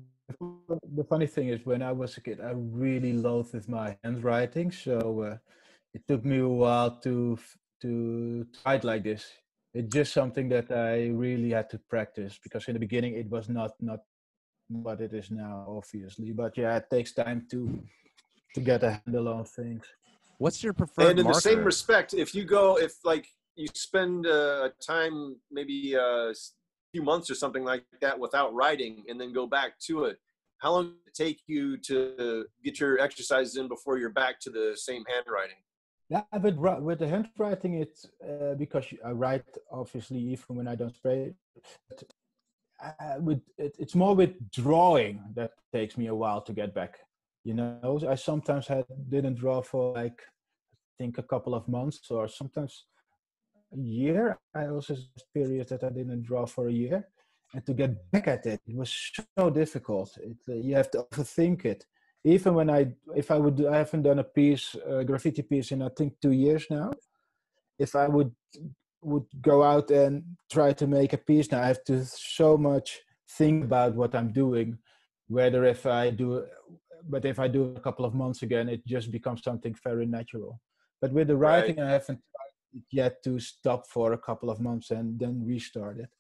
The funny thing is, when I was a kid, I really loathed my handwriting. So uh, it took me a while to f- to write like this. It's just something that I really had to practice, because in the beginning it was not not what it is now, obviously. But yeah, it takes time to to get a handle on things. What's your preferred And in marker? the same respect, if you go, if like you spend uh, time, maybe a few months or something like that without writing, and then go back to it, how long does it take you to get your exercises in before you're back to the same handwriting? Yeah, but ri- with the handwriting, it's uh, because I write obviously even when I don't spray. But, uh, with it, it's more with drawing that takes me a while to get back. You know, I sometimes had didn't draw for like I think a couple of months, or sometimes a year. I also had periods that I didn't draw for a year, and to get back at it, it was so difficult. It, uh, you have to overthink it. Even when I, if I would, do, I haven't done a piece, a graffiti piece in I think two years now. If I would would go out and try to make a piece now, I have to so much think about what I'm doing. Whether if I do, but if I do a couple of months again, it just becomes something very natural. But with the writing, Right. I haven't tried yet to stop for a couple of months and then restart it.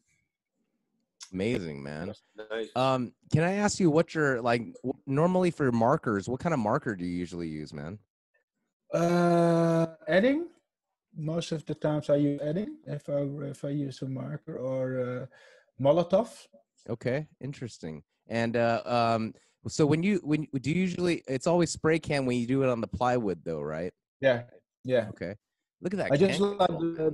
Amazing, man. Nice. Um, can I ask you what your like w- normally for markers? What kind of marker do you usually use, man? Uh, adding. Most of the times I use adding if I if I use a marker, or uh, Molotov. Okay, interesting. And uh, um, so when you when do you usually it's always spray can when you do it on the plywood though, right? Yeah, yeah. Okay. Look at that. I just can like control, the, man.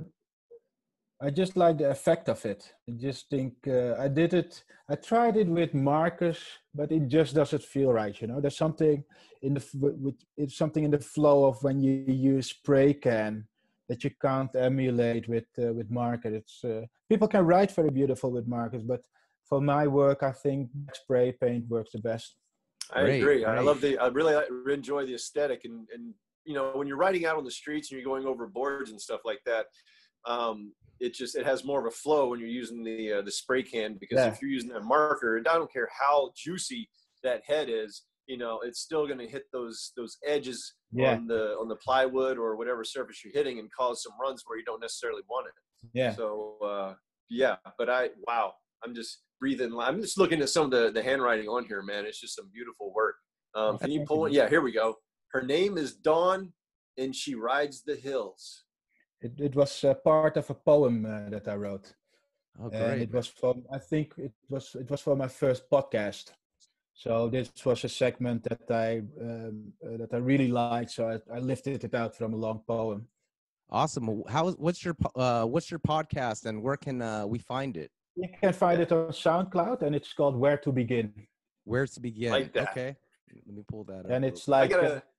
I just like the effect of it. I just think uh, I did it. I tried it with markers, but it just doesn't feel right. You know, there's something in the f- with it's something in the flow of when you use spray can that you can't emulate with uh, with marker. It's uh, people can write very beautiful with markers, but for my work, I think spray paint works the best. I Great, agree. I great. love the. I really uh, enjoy the aesthetic, and and you know when you're riding out on the streets and you're going over boards and stuff like that, um, it just it has more of a flow when you're using the uh, the spray can, because Yeah. if you're using that marker, and I don't care how juicy that head is, you know, it's still going to hit those those edges Yeah, on the on the plywood or whatever surface you're hitting and cause some runs where you don't necessarily want it. yeah. So uh, yeah, but I wow, I'm just breathing. I'm just looking at some of the the handwriting on here, man. It's just some beautiful work. Um, Oh, can you thank pull you. it? Yeah, here we go. Her name is Dawn, and she rides the hills. It it was uh, part of a poem uh, that I wrote. Oh, And great. it was from I think it was it was for my first podcast. So this was a segment that I um, uh, that I really liked. So I, I lifted it out from a long poem. Awesome. How what's your po- uh what's your podcast and where can uh, we find it? You can find it on SoundCloud, and it's called Where to Begin. Where to begin? Like that. Okay. Let me pull that up. And real it's quick. I like uh, gotta.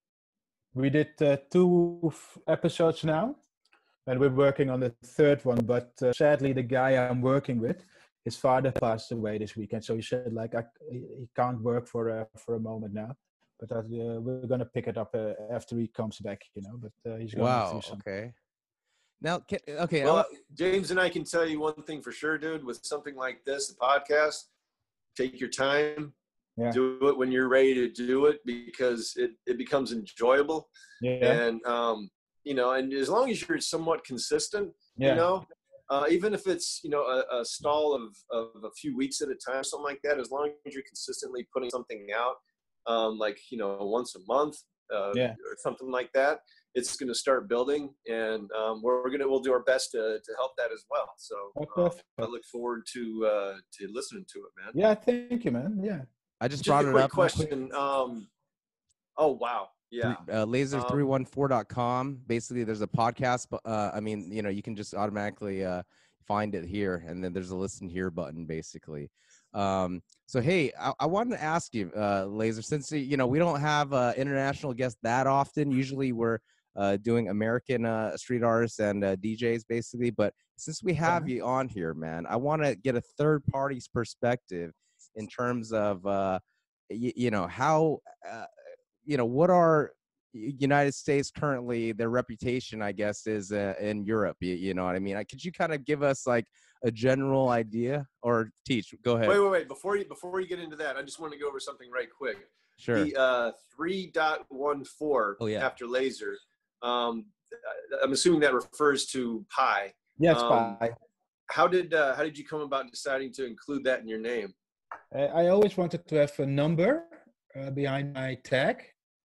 we did uh, two f- episodes now, and we're working on the third one. But uh, sadly, the guy I'm working with, his father passed away this weekend. So he said like I, he can't work for uh, for a moment now. But uh, we're gonna pick it up uh, after he comes back, you know. But uh, he's going Wow. through something. Okay. Now, can, okay. I Well, want- James and I can tell you one thing for sure, dude. With something like this, the podcast, take your time. Yeah. Do it when you're ready to do it, because it, it becomes enjoyable. Yeah. And um, you know, and as long as you're somewhat consistent, Yeah. you know, uh, even if it's, you know, a, a stall of, of a few weeks at a time, something like that, as long as you're consistently putting something out, um, like, you know, once a month, uh, Yeah. or something like that, it's going to start building, and um, we're going to we'll do our best to to help that as well. So Oh, um, perfect. I look forward to uh, to listening to it, man. Yeah, thank you, man. Yeah. I just Just brought a it quick up real quick. question. Um, oh wow, yeah. Uh, laser Um, three one four dot com. Basically, there's a podcast. But uh, I mean, you know, you can just automatically uh, find it here, and then there's a listen here button, basically. Um, so, hey, I, I wanted to ask you, uh, Laser, since you know we don't have uh, international guests that often. Usually, we're uh, doing American uh, street artists and uh, D Js, basically. But since we have Yeah. you on here, man, I want to get a third party's perspective in terms of, uh, y- you know, how. Uh, you know, what are United States currently, their reputation, I guess, is uh, in Europe. You, you know what I mean? I, could you kind of give us like a general idea, or Teach? Go ahead. Wait, wait, wait. Before you before you get into that, I just want to go over something right quick. Sure. The uh, three point one four Oh, yeah. after laser. Um, I'm assuming that refers to pi. Yes, Um, bye. How did uh, how did you come about deciding to include that in your name? Uh, I always wanted to have a number uh, behind my tag,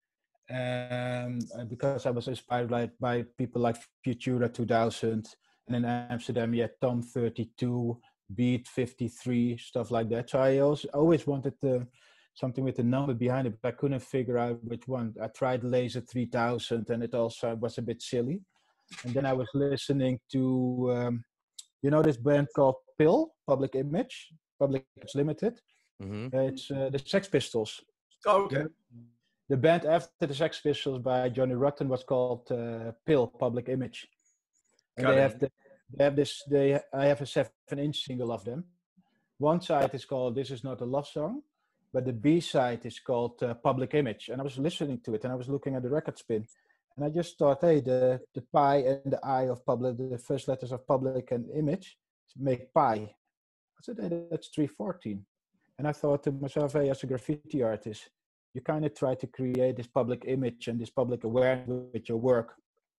um, uh, because I was inspired by, by people like Futura two thousand, and in Amsterdam you had Tom thirty-two, Beat fifty-three, stuff like that. So I also always wanted to, something with a number behind it, but I couldn't figure out which one. I tried Laser three thousand, and it also was a bit silly. And then I was listening to, um, you know, this band called Pill, Public Image, Public Image Limited. Mm-hmm. Uh, it's uh, the Sex Pistols. Oh, okay. The band after the Sex Pistols by Johnny Rotten was called uh, Pill, Public Image. And Got they it. have, the, they have this, they, I have a seven-inch single of them. One side is called This Is Not a Love Song, but the B side is called uh, Public Image. And I was listening to it, and I was looking at the record spin. And I just thought, hey, the, the pi and the I of public, the first letters of public and image, make pi. I said, hey, that's three fourteen. And I thought to myself, hey, as a graffiti artist, you kind of try to create this public image and this public awareness with your work.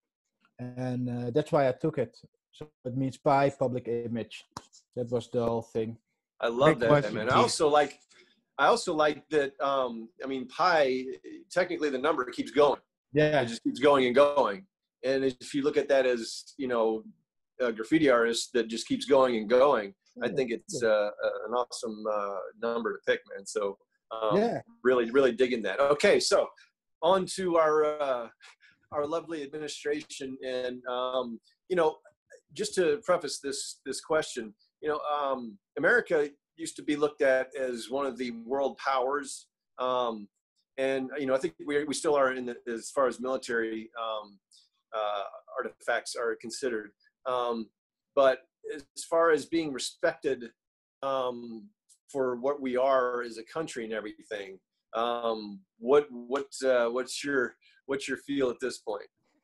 And uh, that's why I took it. So it means pi, public image. That was the whole thing. I love Great that, question, man. Keith. I also like, I also like that. Um, I mean, pi. Technically, the number keeps going. Yeah. It just keeps going and going. And if you look at that as, you know, a graffiti artist that just keeps going and going, I think it's uh, an awesome uh, number to pick, man. So um, Yeah. really, really digging that. Okay, so on to our uh, our lovely administration, and um, you know, just to preface this this question, you know, um, America used to be looked at as one of the world powers, um, and you know, I think we we still are in the, as far as military um, uh, artifacts are considered, um, but as far as being respected um, for what we are as a country and everything, um, what what uh, what's your what's your feel at this point?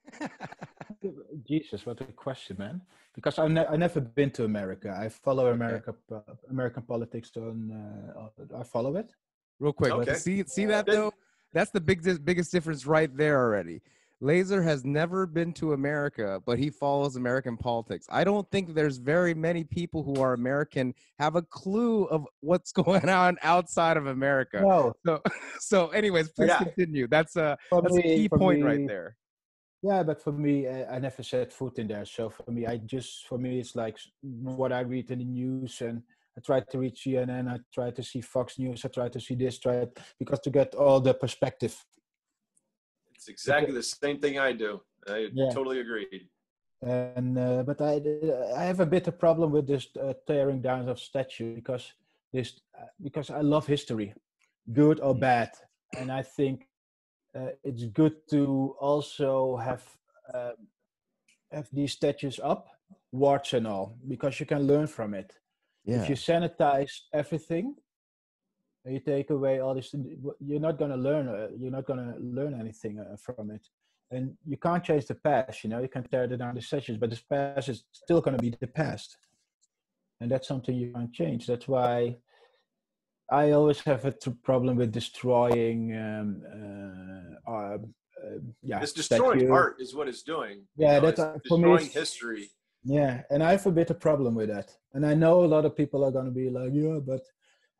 Jesus, what a question, man. Because I've ne- I never been to America. I follow America, uh, American politics on, uh, I follow it. Real quick. Okay. See, see that though? That's the big, biggest difference right there already. Laser has never been to America, but he follows American politics. I don't think there's very many people who are American have a clue of what's going on outside of America. No. So, so anyways, please Yeah. continue. That's a For that's a me- key for point me- right there. Yeah, but for me, uh, I never set foot in there. So for me, I just, for me, it's like what I read in the news, and I try to read C N N, I try to see Fox News, I try to see this, try because to get all the perspective. It's exactly the same thing I do. I Yeah. totally agree. And uh, but I I have a bit of problem with this uh, tearing down of statue because this uh, because I love history, good or bad, and I think uh, it's good to also have uh, have these statues up, warts and all, because you can learn from it. Yeah. If you sanitize everything, and you take away all this, you're not gonna learn. Uh, you're not gonna learn anything uh, from it. And you can't change the past, you know, you can tear down the sessions, but the past is still going to be the past. And that's something you can't change. That's why I always have a t- problem with destroying, um, uh, uh, uh, yeah. It's destroying statue. art is what it's doing. Yeah, You know, that's it's uh, for me. destroying it's- history. Yeah, and I have a bit of problem with that. And I know a lot of people are going to be like, yeah, but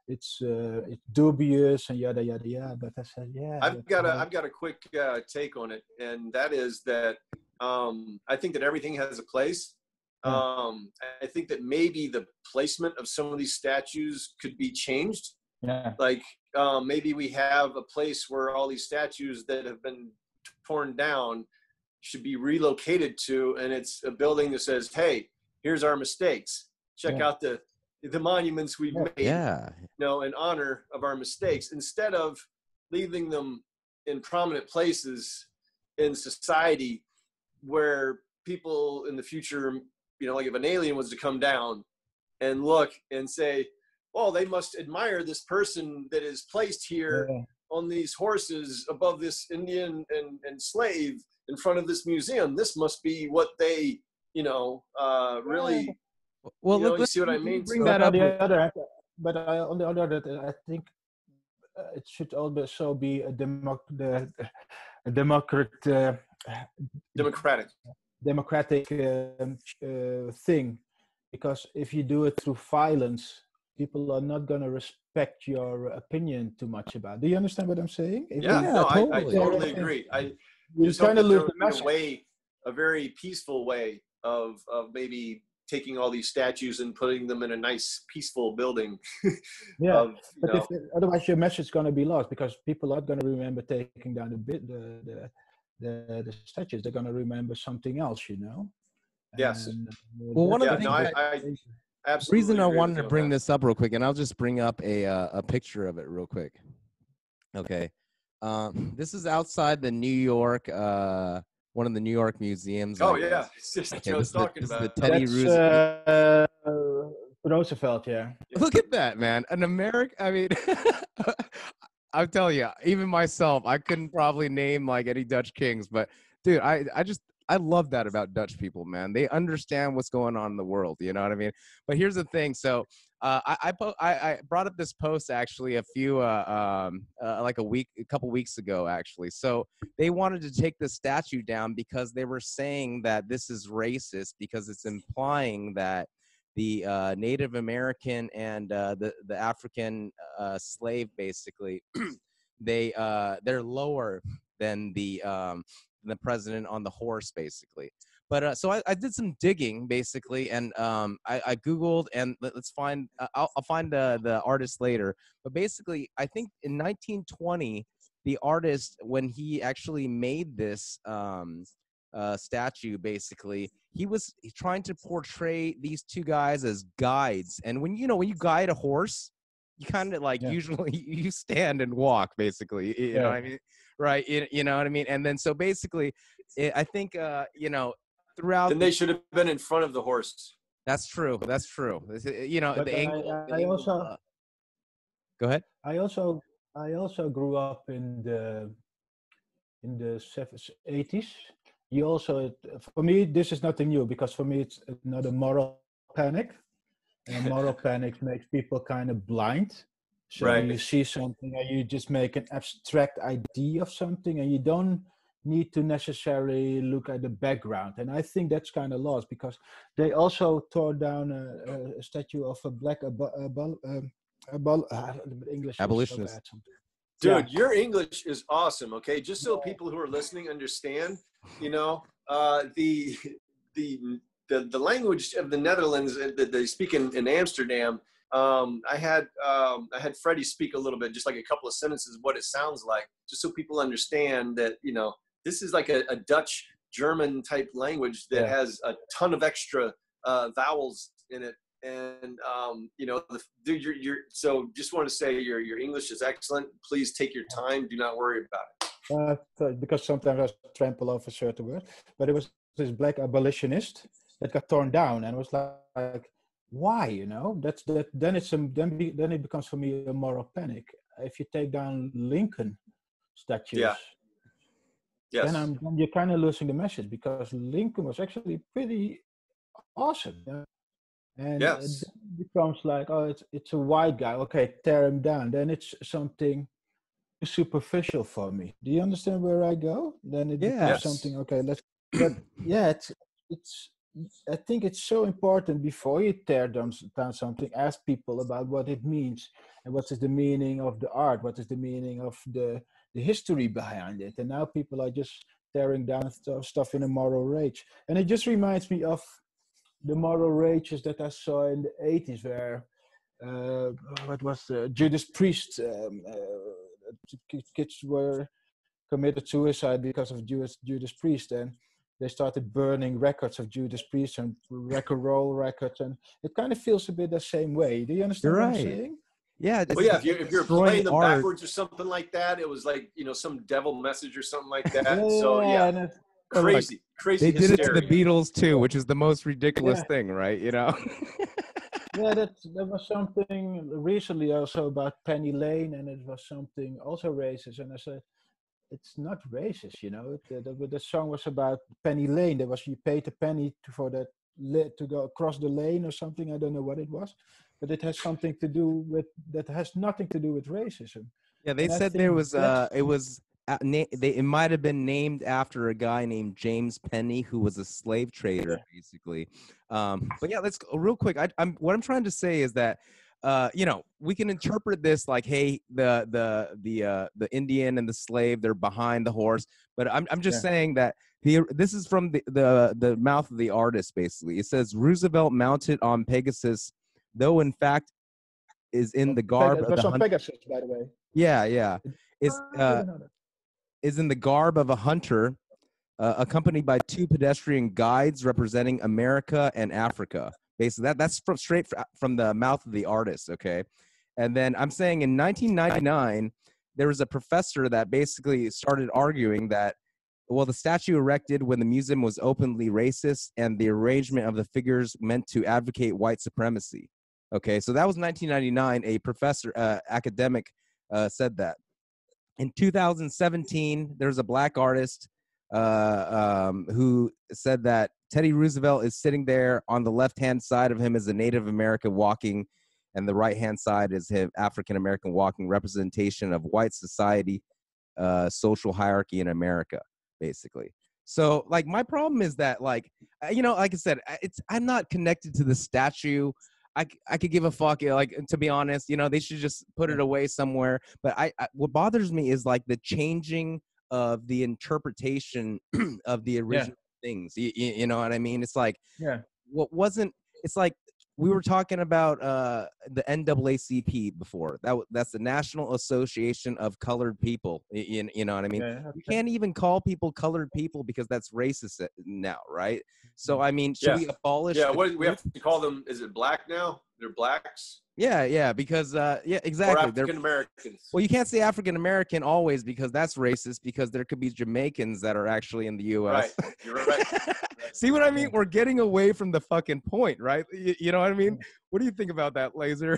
it's uh, it's dubious and yada yada yada. But I said, yeah. I've got a I've got a quick uh, take on it, and that is that um, I think that everything has a place. Yeah. Um, I think that maybe the placement of some of these statues could be changed. Yeah. Like um, maybe we have a place where all these statues that have been torn down should be relocated to, and it's a building that says, "Hey, here's our mistakes. Check Yeah. out the the monuments we've Yeah. made, Yeah. you know, in honor of our mistakes," instead of leaving them in prominent places in society where people in the future, you know, like if an alien was to come down and look and say, "Oh, they must admire this person that is placed here Yeah. on these horses above this Indian and, and slave in front of this museum. This must be what they, you know, uh, really." Well, You know, let, you let, see what I let me mean? bring So- that But on up. the other hand, but I, on the other hand, I think uh, it should also be a, democ- the, a democrat, uh, Democratic. democratic um, uh, thing, because if you do it through violence, people are not going to respect your opinion too much about. Do you understand what I'm saying? If Yeah, you, Yeah, no, I, I totally. totally agree. I you just hope kind that of there lose would the be a message. way, a very peaceful way of, of maybe taking all these statues and putting them in a nice, peaceful building. Yeah, of, you but know, if otherwise your message is going to be lost, because people are going to remember taking down the bit the the the, the statues. They're going to remember something else, you know. Yes. And, uh, Well, one of yeah, the no, things I, that, I the reason absolutely I agree wanted with to you on bring that. this up real quick, and I'll just bring up a uh, a picture of it real quick. Okay, um, this is outside the New York, uh, one of the New York museums. Oh I yeah, guess. it's just Okay, what I this was is the, talking this is about. the Teddy that's Roosevelt. uh, Roosevelt, yeah. Look at that, man! An American. I mean, I'm telling you, even myself, I couldn't probably name like any Dutch kings, but dude, I I just I love that about Dutch people, man. They understand what's going on in the world. You know what I mean? But here's the thing. So uh, I I, po- I I brought up this post actually a few uh, um uh, like a week, a couple weeks ago actually. So they wanted to take the statue down because they were saying that this is racist because it's implying that the uh, Native American and uh, the the African uh, slave basically they uh, they're lower than the um, the president on the horse basically. But uh, so I, I did some digging basically, and um, I, I googled and let, us find uh, I'll, I'll find the the artist later. But basically, I think in nineteen twenty, the artist when he actually made this um, uh, statue, basically he was trying to portray these two guys as guides. And when you know when you guide a horse, you kind of like Yeah. usually you stand and walk basically. You know Yeah. what I mean? Right? You, you know what I mean? And then so basically, it, I think uh, you know. Throughout Then they should have been in front of the horse. that's true. That's true. You know, But the I, angle. The I angle also, uh, go ahead. I also, I also grew up in the in the eighties. You also, for me, this is nothing new, because for me it's another moral panic, and moral panic makes people kind of blind. So Right. you see something and you just make an abstract idea of something, and you don't need to necessarily look at the background. And I think that's kind of lost, because they also tore down a, a statue of a black abo- abo- um, abol- uh, English is so Abolitionist. bad sometimes. Dude, Yeah. your English is awesome. Okay, just so people who are listening understand, you know, uh, the the the the language of the Netherlands that they speak in, in Amsterdam. Um, I had um, I had Freddie speak a little bit, just like a couple of sentences, of what it sounds like, just so people understand that, you know, this is like a, a Dutch German type language that Yeah. has a ton of extra uh, vowels in it. And um, you know, the, dude, you're, you're so just want to say your your English is excellent. Please take your time. Do not worry about it. Uh, so- because sometimes I trample over certain words, but it was this black abolitionist that got torn down, and it was like, like why, you know? That's that. Then it's a, then be, then it becomes for me a moral panic. If you take down Lincoln statues, Yeah. Yes. then I'm then you're kind of losing the message, because Lincoln was actually pretty awesome. You know? And Yes. it then becomes like, oh, it's it's a white guy. Okay, tear him down. Then it's something superficial for me. Do you understand where I go? Then it becomes Yes. something. Okay, let's. But yeah, it's it's I think it's so important before you tear down, down something, ask people about what it means and what is the meaning of the art, what is the meaning of the, the history behind it. And now people are just tearing down stuff, stuff in a moral rage. And it just reminds me of the moral rages that I saw in the eighties where, uh, what was the Judas Priest, um, uh, kids were committed suicide because of Judas, Judas Priest. And they started burning records of Judas Priest and record roll records, and it kind of feels a bit the same way. Do you understand You're what right. I'm saying? Yeah. It's Well, yeah. If you're, if you're destroying playing them art. backwards or something like that, it was like, you know, some devil message or something like that. Yeah, So yeah, and it, crazy, crazy. They did it to hysteria. the Beatles too, which is the most ridiculous Yeah. thing, right? You know. yeah, that there was something recently also about Penny Lane, and it was something also racist. And I said, it's not racist, you know. The, the, the song was about Penny Lane. There was you paid a penny to, for that to go across the lane or something. I don't know what it was, but it has something to do with that has nothing to do with racism. Yeah, they And I said think there was uh, that's- it was uh, na- they it might have been named after a guy named James Penny who was a slave trader, basically. Um, but yeah, let's go real quick. I, I'm what I'm trying to say is that. Uh, you know, we can interpret this like, hey, the the the uh, the Indian and the slave, they're behind the horse. But I'm I'm just Yeah. saying that the this is from the, the the mouth of the artist. Basically, it says Roosevelt mounted on Pegasus, though in fact is in the garb It of was the on hunt. Pegasus, by the way. Yeah, yeah, is Oh, I uh didn't know that. is in the garb of a hunter, uh, accompanied by two pedestrian guides representing America and Africa. Basically, that that's from straight from the mouth of the artist. Okay, and then I'm saying in nineteen ninety-nine there was a professor that basically started arguing that, well, the statue erected when the museum was openly racist and the arrangement of the figures meant to advocate white supremacy. Okay, so that was nineteen ninety-nine. A professor, uh, academic, uh, said that. In two thousand seventeen, there's a black artist uh, um, who said that Teddy Roosevelt is sitting there. On the left-hand side of him is a Native American walking, and the right-hand side is him, African American walking, representation of white society, uh, social hierarchy in America, basically. So, like, my problem is that, like, you know, like I said, it's I'm not connected to the statue. I, I could give a fuck, like, to be honest, you know, they should just put it away somewhere. But I, I what bothers me is like the changing of the interpretation of the original yeah. things. You, you know what I mean? It's like, yeah, what wasn't, it's like, we were talking about uh, the N double A C P before. That that's the National Association of Colored People. You, you know what I mean? yeah, okay. You can't even call people colored people because that's racist now, right? So I mean, should yeah. we abolish? Yeah, what we have to call them? Is it black now? They're blacks. Yeah, yeah, because uh, yeah, exactly. Or African Americans. Well, you can't say African American always because that's racist. Because there could be Jamaicans that are actually in the U S. Right, you're right. See what I mean? We're getting away from the fucking point, right? You, you know what I mean? What do you think about that, Laser?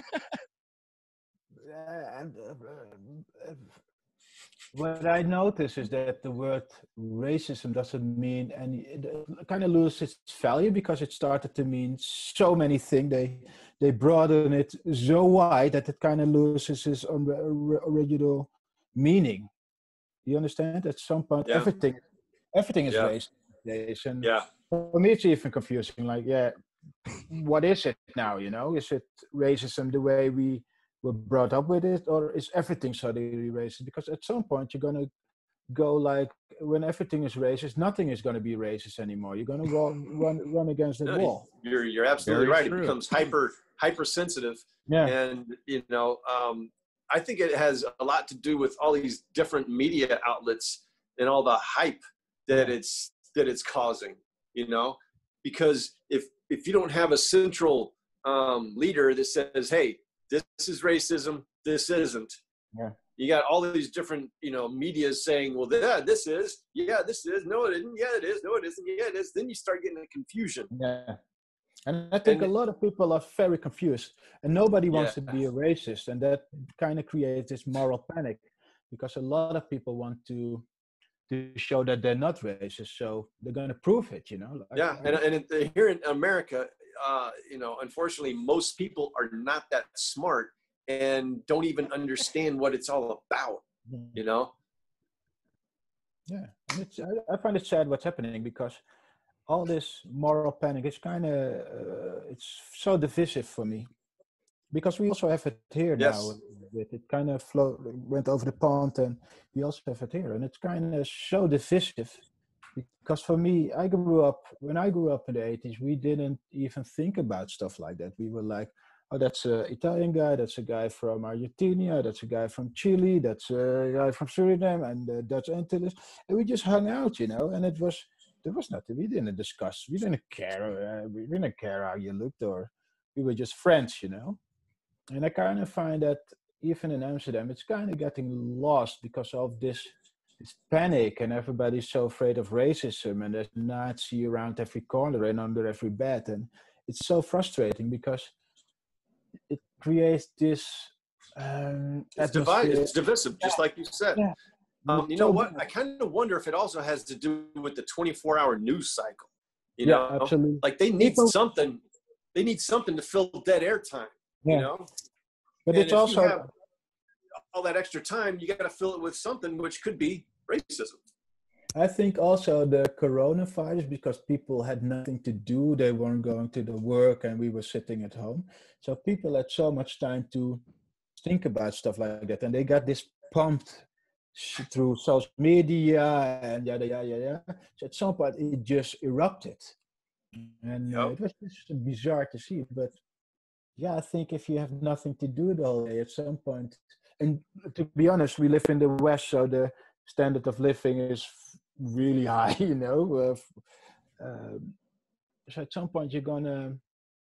What I notice is that the word racism doesn't mean any, it kind of loses its value because it started to mean so many things. They they broaden it so wide that it kind of loses its original meaning. You understand? At some point, Yeah. everything everything is Yeah. racist. And Yeah. for me, it's even confusing. Like, yeah, what is it now? You know, is it racism the way we were brought up with it, or is everything suddenly racist? Because at some point you're gonna go like, when everything is racist, nothing is gonna be racist anymore. You're gonna run run run against the No, wall. You're you're absolutely Very right. true. It becomes hyper hypersensitive, Yeah, and you know, um, I think it has a lot to do with all these different media outlets and all the hype that it's that it's causing. You know, because if if you don't have a central um, leader that says, "Hey, this is racism, this isn't," yeah, you got all of these different, you know, medias saying, well, yeah, this is, yeah, this is, no, it isn't, yeah, it is, no, it isn't, yeah, it is. Then you start getting a confusion. yeah. And I think And- a lot of people are very confused, and nobody wants Yeah. to be a racist, and that kind of creates this moral panic, because a lot of people want to to show that they're not racist, so they're going to prove it. You know. Like, Yeah, and, and it- here in America, uh, you know, unfortunately, most people are not that smart and don't even understand what it's all about, you know? Yeah, and it's, I, I find it sad what's happening, because all this moral panic is kind of uh, it's so divisive for me, because we also have it here now. Yes. With it kind of flow went over the pond, and we also have it here, and it's kind of so divisive. Because for me, I grew up when I grew up in the eighties, we didn't even think about stuff like that. We were like, oh, that's an Italian guy, that's a guy from Argentina, that's a guy from Chile, that's a guy from Suriname, and the Dutch Antilles, and we just hung out, you know. And it was there was nothing. We didn't discuss. We didn't care. Uh, we didn't care how you looked, or we were just friends, you know. And I kind of find that even in Amsterdam, it's kind of getting lost because of this, this panic, and everybody's so afraid of racism, and there's Nazi around every corner and under every bed. And it's so frustrating because it creates this um, It's divided. atmosphere. It's divisive, just like you said. Yeah. Um, you So know what? bad. I kind of wonder if it also has to do with the twenty-four hour news cycle. You Yeah, know, absolutely. like they need People- something. They need something to fill dead air time. Yeah. You know, But and it's if also you have all that extra time, you got to fill it with something, which could be racism. I think also the coronavirus, because people had nothing to do, they weren't going to the work, and we were sitting at home. So people had so much time to think about stuff like that, and they got this pumped sh- through social media and yada yada yada. So at some point it just erupted, and uh, Yep. it was just bizarre to see. But yeah, I think if you have nothing to do the whole day, at some point, and to be honest, we live in the West, so the standard of living is really high, you know. Uh, f- um, so at some point, you're gonna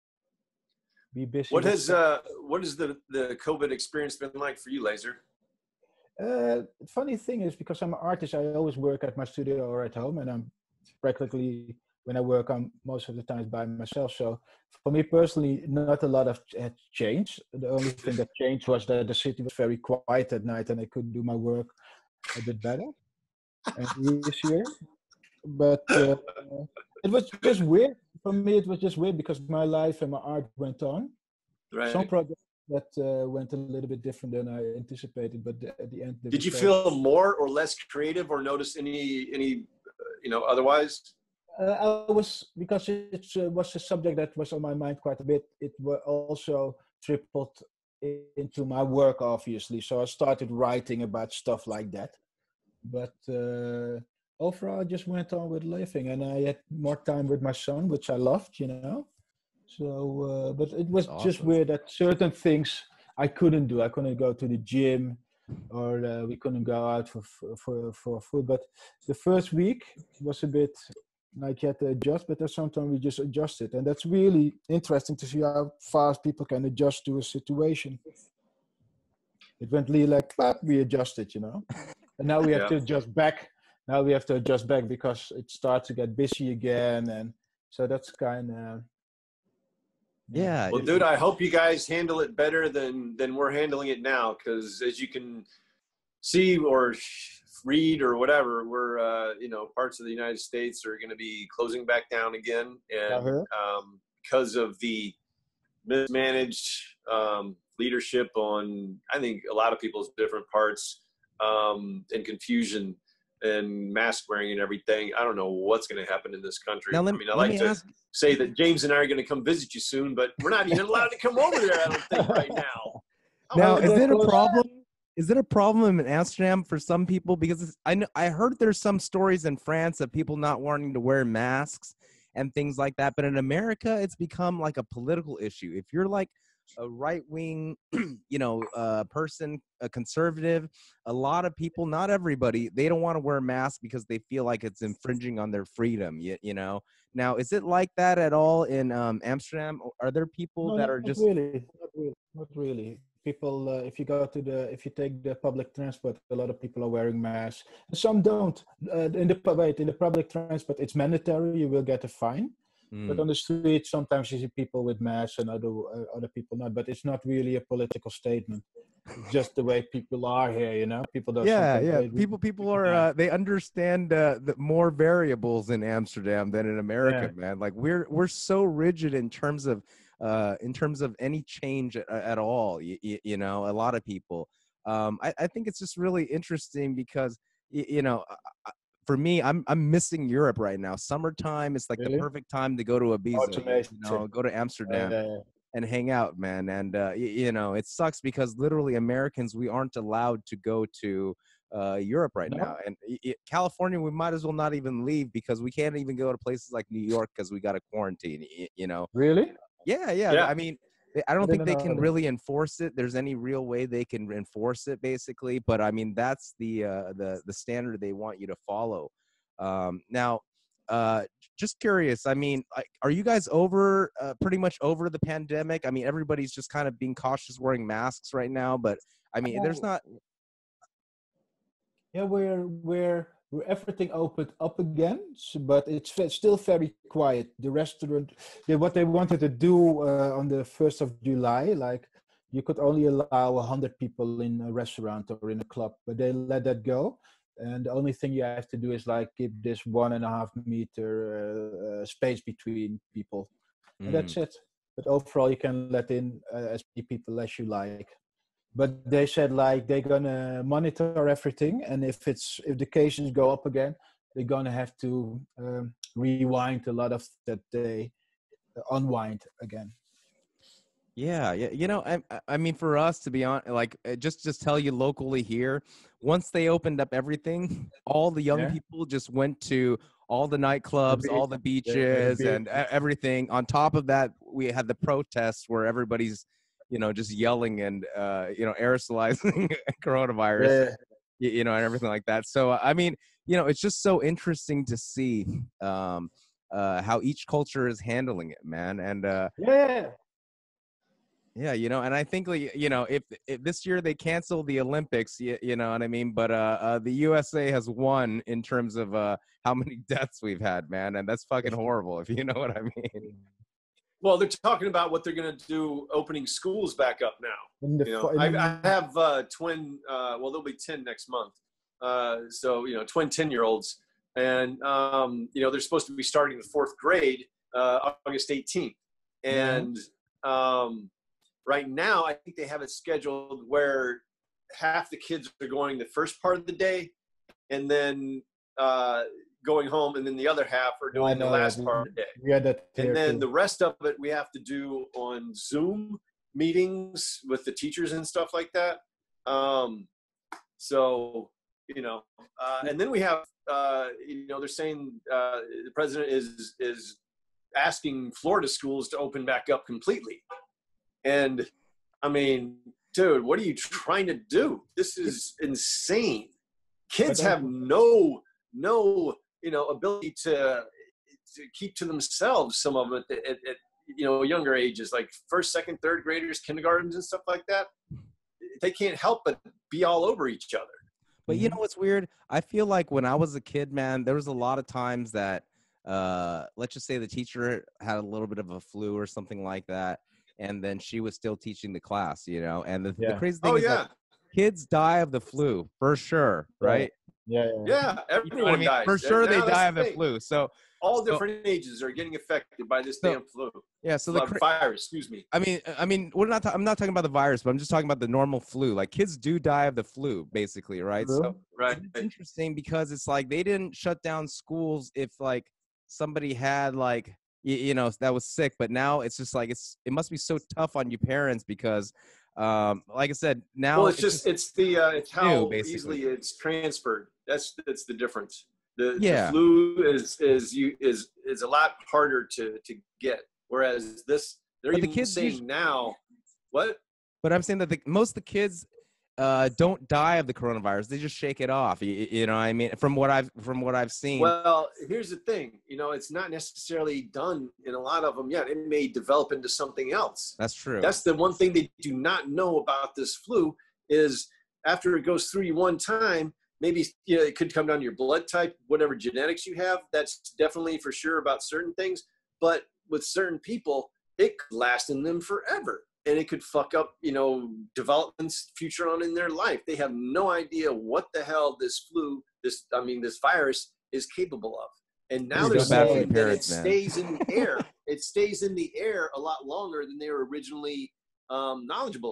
be busy. What with has stuff. uh, what has the the COVID experience been like for you, Laser? Uh, funny thing is, because I'm an artist, I always work at my studio or at home, and I'm practically when I work, I'm most of the times by myself. So for me personally, not a lot of ch- had changed. The only thing that changed was that the city was very quiet at night, and I could do my work a bit better and easier. But uh, it was just weird for me. It was just weird because my life and my art went on. Right. Some projects that uh, went a little bit different than I anticipated, but the, at the end, they Did were you so- feel more or less creative, or notice any any uh, you know otherwise? Uh, I was because it uh, was a subject that was on my mind quite a bit. It were also tripled i- into my work, obviously. So I started writing about stuff like that. But uh, overall, I just went on with living, and I had more time with my son, which I loved, you know. So, uh, but it was That's just awesome. weird that certain things I couldn't do. I couldn't go to the gym, or uh, we couldn't go out for for for food. But the first week was a bit like you had to adjust, but then sometimes we just adjust it, and that's really interesting to see how fast people can adjust to a situation. It went really like, "Pop," we adjusted, you know, and now we have Yeah. to adjust back. Now we have to adjust back because it starts to get busy again, and so that's kind of Yeah. Well, it- dude, I hope you guys handle it better than than we're handling it now, because as you can see or read or whatever, we're uh, you know parts of the United States are going to be closing back down again, and Uh-huh. um, because of the mismanaged um, leadership on, I think, a lot of people's different parts, um, and confusion and mask wearing and everything. I don't know what's going to happen in this country. Now let, I mean, I let like me to ask. say that James and I are going to come visit you soon, but we're not even allowed to come over there, I don't think, right now. How Now, about is they're it a close- problem? Is it a problem in Amsterdam for some people? Because it's, I know, I heard there's some stories in France of people not wanting to wear masks and things like that. But in America, it's become like a political issue. If you're like a right wing, you know, uh, person, a conservative, a lot of people, not everybody, they don't want to wear masks because they feel like it's infringing on their freedom. You, you know. Now, is it like that at all in um, Amsterdam? Are there people No, that not are just really, not really, not really. People, uh, if you go to the, if you take the public transport, a lot of people are wearing masks. Some don't. Uh, in the pu- wait, in the public transport, it's mandatory. You will get a fine. But Mm. on the street, sometimes you see people with masks and other uh, other people not. But it's not really a political statement. It's just the way people are here. You know, people don't. Yeah, sometimes yeah. they- People, people are. Uh, they understand uh, the more variables in Amsterdam than in America, man. Like we're we're so rigid in terms of uh, in terms of any change at, at all. You, you know, a lot of people. Um, I, I think it's just really interesting because y- you know, uh, uh, for me, I'm I'm missing Europe right now. Summertime is like Really? the perfect time to go to Oh, Ibiza, it's you amazing. know, go to Amsterdam Uh, and hang out, man. And uh, y- you know, it sucks because literally Americans, we aren't allowed to go to uh, Europe right now. no? And y- y- California, we might as well not even leave because we can't even go to places like New York because we got to quarantine. y- You know, Really? yeah, yeah. Yeah. I mean, they- I I don't think didn't they know can that. really enforce it. There's any real way they can enforce it, basically. But I mean, that's the uh, the the standard they want you to follow. Um, now, uh, just curious. I mean, like, are you guys over uh, pretty much over the pandemic? I mean, everybody's just kind of being cautious, wearing masks right now. But I mean, there's Oh, not. yeah, we're we're we're everything opened up again, s- but it's ve- still very quiet. The restaurant, they, what they wanted to do uh, on the first of July, like you could only allow a hundred people in a restaurant or in a club, but they let that go. And the only thing you have to do is like keep this one and a half meter uh, uh, space between people, and Mm. that's it. But overall, you can let in uh, as many people as you like. But they said like they're gonna monitor everything, and if it's if the cases go up again, they're gonna have to um, rewind a lot of that day, uh, unwind again. Yeah, yeah. You know, I, I I mean, for us to be on, like, uh, just just tell you locally here, once they opened up everything, all the young Yeah, people just went to all the the nightclubs, all beach, the the, the beaches, beach. and e- everything. On top of that, we had the protests where everybody's, you know, just yelling and uh, you know, aerosolizing coronavirus, Yeah, y- you know, and everything like that. So, I mean, you know, it's just so interesting to see um, uh, how each culture is handling it, man, and. Uh, yeah. Yeah, you know, and I think like you know, if, if this year they cancel the Olympics, you, you know what I mean. But uh, uh, the U S A has won in terms of uh, how many deaths we've had, man, and that's fucking horrible, if you know what I mean. Well, they're talking about what they're going to do, opening schools back up now. In the You know, fo- I, in, I have uh, twin. Uh, well, there'll be ten next month. Uh, so you know, twin ten-year-olds, and um, you know they're supposed to be starting the fourth grade uh, August eighteenth, yeah, and um, right now I think they have it scheduled where half the kids are going the first part of the day, and then uh, going home, and then the other half are I doing the know that. last part of the day. We had that And here then too. the rest of it we have to do on Zoom meetings with the teachers and stuff like that. Um, so, you know, uh, and then we have, uh, you know, they're saying uh, the president is is asking Florida schools to open back up completely. And I mean, dude, what are you trying to do? This is insane. Kids But have no no you know ability to to keep to themselves. Some of them at, at, at you know younger ages, like first, second, third graders, kindergartens, and stuff like that. They can't help but be all over each other. But you Mhm. know what's weird? I feel like when I was a kid, man, there was a lot of times that, uh, let's just say the teacher had a little bit of a flu or something like that, and then she was still teaching the class, you know. And the, the Yeah, crazy Oh thing is that yeah, kids die of the flu for sure, yeah, right? yeah, yeah. yeah. You know what I Everyone mean? For dies. sure, they Now that's die the of the thing. flu. So, All so different ages are getting affected by this so damn flu. yeah. So the Uh, cra- virus, excuse me. I mean, I mean, we're not. Ta- I'm not talking about the virus, but I'm just talking about the normal flu. Like kids do die of the flu, basically, right? So True. Right. it's interesting because it's like they didn't shut down schools if like somebody had like you, you know that was sick, but now it's just like it's it must be so tough on you parents because, um, like I said, now Well, it's it's just just it's the uh, it's new, how basically. easily it's transferred. That's that's the difference. The the Yeah, flu is is you is is a lot harder to to get, whereas this they're but the even kids usually. saying now, what? But I'm saying that the, most of the kids uh, don't die of the coronavirus; they just shake it off. You, you know what I mean? From what I've from what I've seen. Well, here's the thing. You know, it's not necessarily done in a lot of them yet. It may develop into something else. That's true. That's the one thing they do not know about this flu is after it goes through you one time, maybe you know, it could come down to your blood type, whatever genetics you have. That's definitely for sure about certain things. But with certain people, it could last in them forever. And it could fuck up, you know, developments future on in their life. They have no idea what the hell this flu, this, I mean, this virus is capable of. And now It's they're so bad for saying the that it parents, man. stays in the air. It stays in the air a lot longer than they were originally um, knowledgeable of.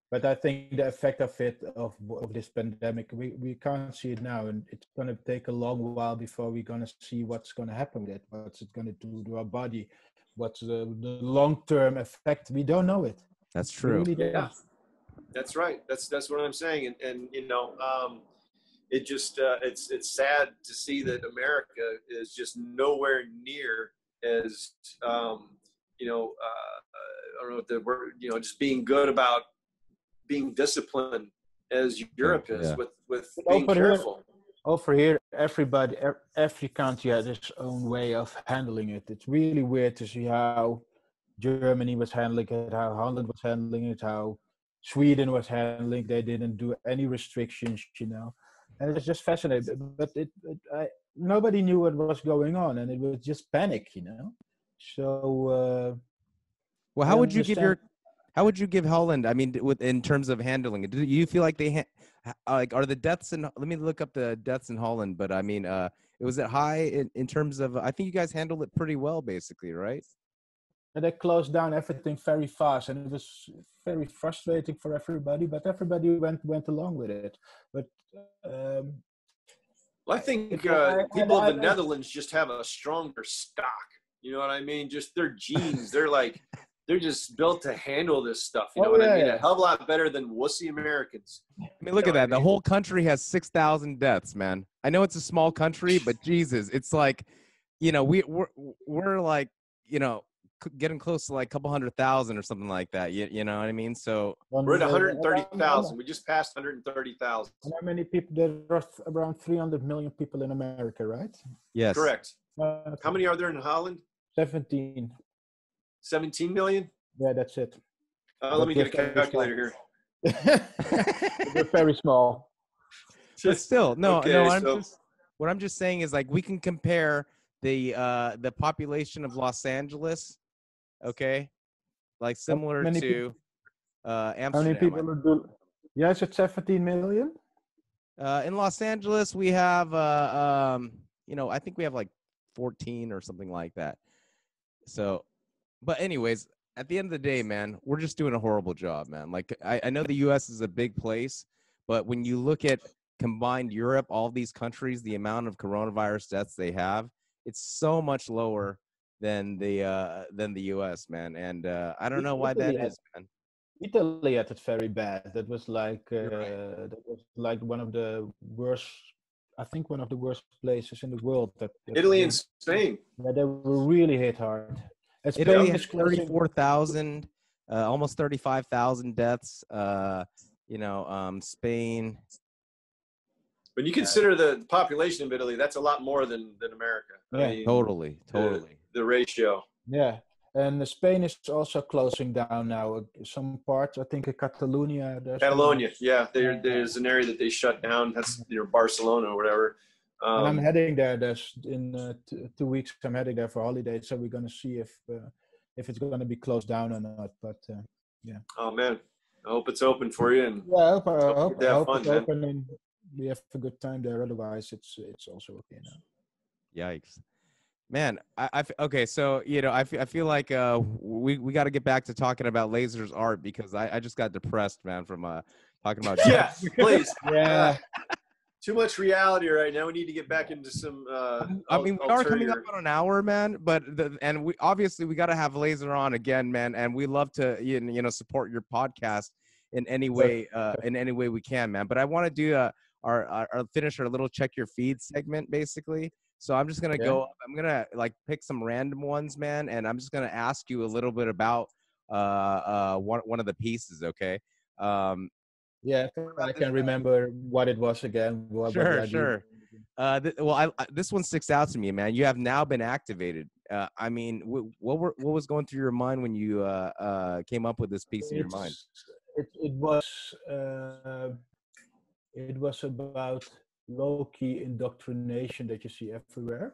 But I think the effect of it, of of this pandemic, we, we can't see it now, and it's going to take a long while before we're going to see what's going to happen with it. What's it going to do to our body? What's the, the long term effect? We don't know it. That's We true. really don't. Yeah, that's right. That's that's what I'm saying. And and you know, um, it just uh, it's it's sad to see that America is just nowhere near as um, you know uh, I don't know what the word, you know, just being good about being disciplined as Europe is Yeah. with with But being over here- careful. Over here, everybody, ev- every country has its own way of handling it. It's really weird to see how Germany was handling it, how Holland was handling it, how Sweden was handling. They didn't do any restrictions, you know, and it's just fascinating. But it, it I, nobody knew what was going on, and it was just panic, you know. So, uh, Well, I how would you give your, understand- how would you give Holland? I mean, with in terms of handling it, do you feel like they ha- ha- like are the deaths in? Let me look up the deaths in Holland. But I mean, uh, it was it high in, in terms of? I think you guys handled it pretty well, basically, right? and they closed down everything very fast, and it was very frustrating for everybody. But everybody went went along with it. But um, Well, I think It- uh, I- I- people of I- the I- Netherlands just have a stronger stock. You know what I mean? Just their genes. They're like, they're just built to handle this stuff. You know Oh, what yeah, I mean? yeah. A hell of a lot better than wussy Americans. I mean, look You at know what I that. The mean? whole country has six thousand deaths, man. I know it's a small country, but Jesus, it's like, you know, we we're we're like, you know, c- getting close to like a couple hundred thousand or something like that. You, you know what I mean? So We're at uh, one hundred thirty thousand. and We just passed one hundred thirty thousand. how many people? There are th- around three hundred million people in America, right? yes, Correct. Uh, How many are there in Holland? seventeen. seventeen million? Yeah, that's it. Uh, let me get a But we're very calculator here. We're very small. but still, no, Okay, no. I'm so- just what I'm just saying is like we can compare the uh the population of Los Angeles, okay, like similar many to uh How Amsterdam. many people are do? Yes, it's seventeen million. Uh, in Los Angeles, we have, uh, um, you know, I think we have like fourteen or something like that. So, but anyways, at the end of the day, man, we're just doing a horrible job, man. Like, I, I know the U S is a big place, but when you look at combined Europe, all these countries, the amount of coronavirus deaths they have, it's so much lower than the uh, than the U S, man. And uh, I don't know why that Italy is, man. Italy had it very bad. That was like uh, right. that was like one of the worst. I think one of the worst places in the world. That, that Italy they- and Spain. Yeah, they were really hit hard. And Spain Italy is has closing. thirty-four thousand, uh, almost thirty-five thousand deaths. Uh, you know, um, Spain. When you consider the population of Italy, that's a lot more than, than America. I Yeah, mean, Totally, the- totally. The ratio. Yeah, and Spain is also closing down now. Uh, Some parts, I think, in Catalonia. there's some- Catalonia, yeah, there, there's an area that they shut down. That's you know Barcelona or whatever. And I'm Um, heading there. There's in uh, t- two weeks. I'm heading there for holidays, so we're gonna see if uh, if it's gonna be closed down or not. But uh, oh man, I hope it's open for you. And yeah, I hope, I Hope you hope, have I hope fun, it's man. open and we have a good time there. Otherwise, it's it's also okay now. Yikes, man. I, I f- okay. So you know, I, f- I feel like uh, we we got to get back to talking about lasers art because I, I just got depressed, man, from uh talking about. yeah, please. Yeah. Uh, too much reality right now. We need to get back into some. Uh, I mean, we are coming up ulterior- on an hour, man. But the, and we obviously we got to have Laser on again, man. And we love to you know you know, support your podcast in any way uh, in any way we can, man. But I want to do uh, our, our our finish our little check your feed segment, basically. So I'm just gonna Yeah. go. I'm gonna like pick some random ones, man, and I'm just gonna ask you a little bit about uh uh one one of the pieces, okay? Um, Yeah, I can remember what it was again. What, what Sure, the idea sure. was. Uh, th- well, I, I, this one sticks out to me, man. You have now been activated. Uh, I mean, w- what were what was going through your mind when you uh, uh, came up with this piece in your mind? It's- It it was uh, it was about low key indoctrination that you see everywhere,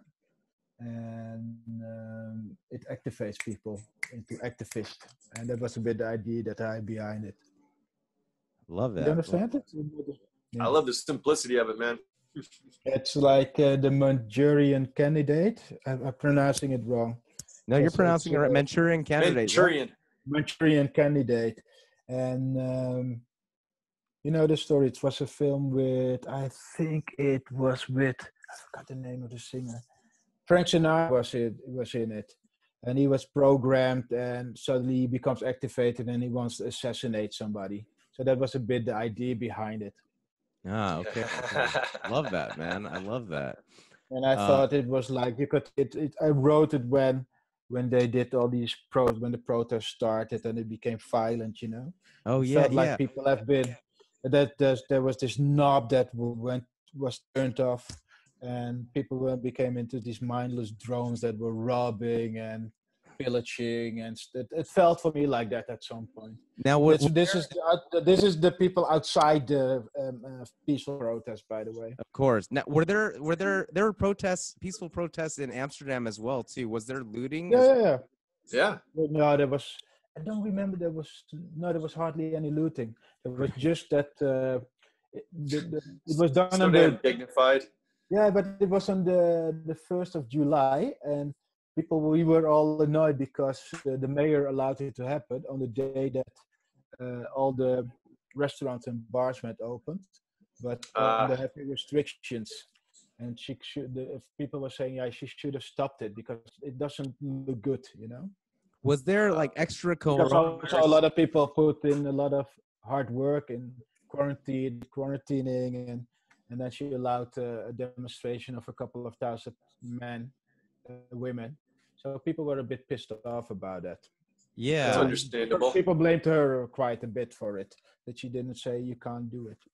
and um, it activates people into activists, and that was a bit the idea that I had behind it. Love that. You understand it? I love the simplicity of it, man. It's like uh, the Manchurian candidate. I'm, I'm pronouncing it wrong. No, you're It's- pronouncing it it's, right. uh, Manchurian candidate. yeah? Manchurian. Manchurian candidate, And um, you know the story. It was a film with, I think it was with, I forgot the name of the singer. Frank Sinatra was it was in it, and he was programmed, and suddenly he becomes activated, and he wants to assassinate somebody. So that was a bit the idea behind it. Ah, okay. okay. Love that, man. I love that. And I Uh, thought it was like you could. It, it. I wrote it when when they did all these pro when the protests started and it became violent. You know, oh it yeah, felt yeah. like people have been that there's, there was this knob that w- went was turned off, and people were, became into these mindless drones that were robbing and pillaging, and st- it, it felt for me like that at some point. Now what? This, this is the, out- this is the people outside the um, uh, peaceful protest, by the way. Of course. Now, were there were there there were protests, peaceful protests in Amsterdam as well too? Was there looting? Yeah, as- yeah, yeah. Yeah. No, there was. I don't remember. There was no. There was hardly any looting. There was just that. Uh, it, the, the, it was done So on damn the. dignified. Yeah, but it was on the the first of July, and people we were all annoyed because uh, the mayor allowed it to happen on the day that uh, all the restaurants and bars went open, but uh, Ah. under heavy restrictions. And she should. The, if people were saying, yeah, she should have stopped it because it doesn't look good, you know. Was there like extra Because also a coronavirus? lot of people put in a lot of hard work in quarantine, quarantining, and and then she allowed uh, a demonstration of a couple of thousand men, uh, women. So people were a bit pissed off about that. Yeah. It's So understandable. people blamed her quite a bit for it, that she didn't say you can't do it.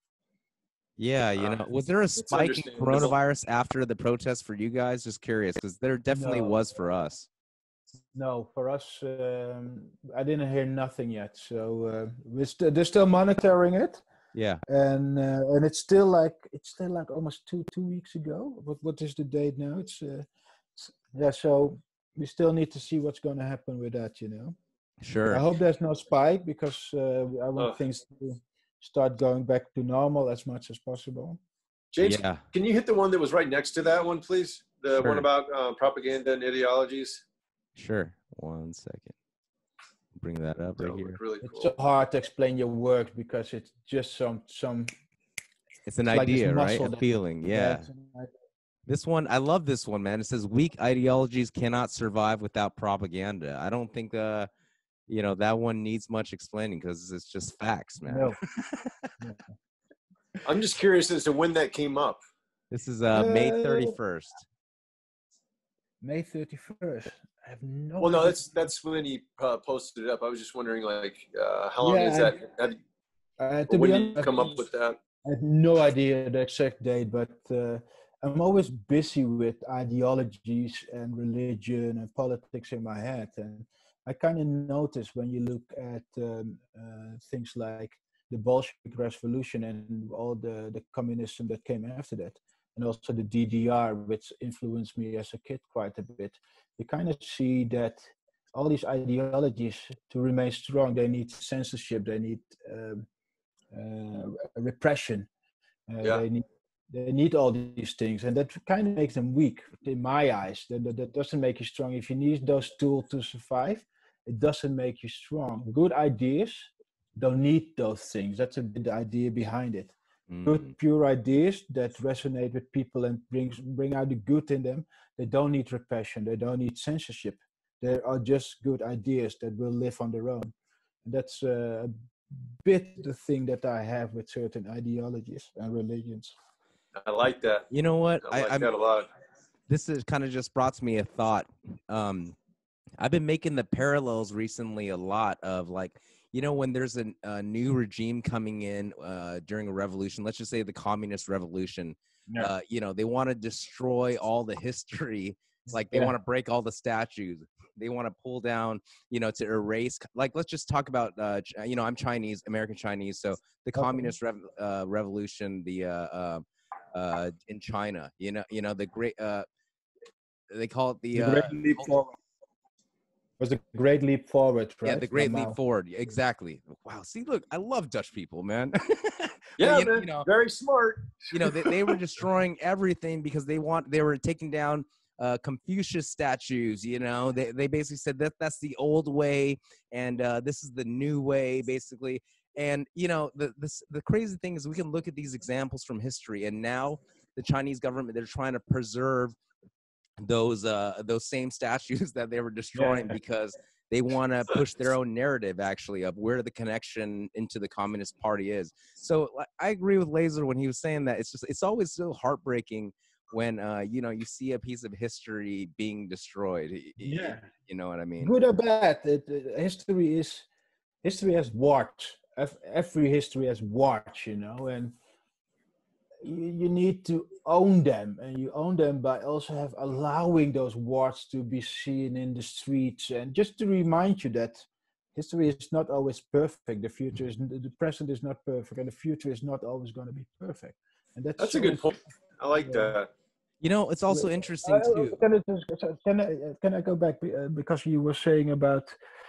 Yeah, you Uh, know, was there a it's spike in understandable. coronavirus after the protests for you guys? Just curious, because there definitely No. was for us. No, for us, um, I didn't hear nothing yet. So uh, we're st- they're still monitoring it. Yeah. And uh, and it's still like it's still like almost two two weeks ago. What what is the date now? It's, uh, it's yeah. So we still need to see what's going to happen with that. You know. Sure. I hope there's no spike because uh, I want Ugh. things to start going back to normal as much as possible. James, Yeah. can you hit the one that was right next to that one, please? The Sure. one about uh, propaganda and ideologies. Sure. One second. Bring that up That right would here. look really It's cool. so hard to explain your work because it's just some some It's an it's like this idea, right? muscle A that- feeling. Yeah. it's an idea. This one, I love this one, man. It says weak ideologies cannot survive without propaganda. I don't think, uh, you know, that one needs much explaining because it's just facts, man. No. I'm just curious as to when that came up. This is uh, May Uh, thirty-first. May thirty-first. I have no Well, no, idea. that's that's when he uh, posted it up. I was just wondering, like, uh, how long Yeah, is that? Have, Uh, or to when be did honest, you come I up with that? I have no idea the exact date, but uh, I'm always busy with ideologies and religion and politics in my head. And I kind of notice when you look at um, uh, things like the Bolshevik Revolution and all the, the communism that came after that, and also the D D R, which influenced me as a kid quite a bit, you kind of see that all these ideologies, to remain strong, they need censorship, they need um, uh, repression. Uh, Yeah. They need they need all these things, and that kind of makes them weak in my eyes. That, that, that doesn't make you strong. If you need those tools to survive, it doesn't make you strong. Good ideas don't need those things. That's a bit the idea behind it. Mm. Good, pure ideas that resonate with people and brings bring out the good in them. They don't need repression. They don't need censorship. They are just good ideas that will live on their own. And that's uh, a bit the thing that I have with certain ideologies and religions. I like that. You know what? I like I'm- that a lot. this is kind of just brought to me a thought. Um, I've been making the parallels recently a lot of like, you know, when there's a, a new regime coming in uh, during a revolution, let's just say the communist revolution, Yeah. uh, you know, they want to destroy all the history. Like they Yeah. want to break all the statues. They want to pull down, you know, to erase. Like, let's just talk about, uh, Ch- you know, I'm Chinese, American Chinese. So the Okay. communist rev- uh, revolution, the uh, uh, uh, in China, you know, you know, the great, uh, they call it the, The uh, Great Leap Forward was the Great Leap Forward, right? yeah, the Great From Leap Mao. Forward. Exactly. Wow. See, look, I love Dutch people, man. But, Yeah, you know, man, you know, very smart. you know they, they were destroying everything because they want they were taking down uh, Confucius statues. You know, they they basically said that that's the old way, and uh, this is the new way, basically. And you know, the this, the crazy thing is, we can look at these examples from history, and now the Chinese government, they're trying to preserve those uh those same statues that they were destroying, Yeah. because they want to push their own narrative, actually, of where the connection into the Communist Party is. So like, I agree with Laser when he was saying that it's just it's always so heartbreaking when uh you know, you see a piece of history being destroyed. Yeah. You know what I mean? Good or bad, it, it- history is history has warts. Ev- Every history has warts, you know, and you, you need to own them, and you own them by also have allowing those warts to be seen in the streets, and just to remind you that history is not always perfect. The future is the present is not perfect, and the future is not always going to be perfect. And that's That's so a good point. I like Yeah. that. You know, it's also Uh, interesting too. Can I, just, can, I, can I go back be- uh, because you were saying about,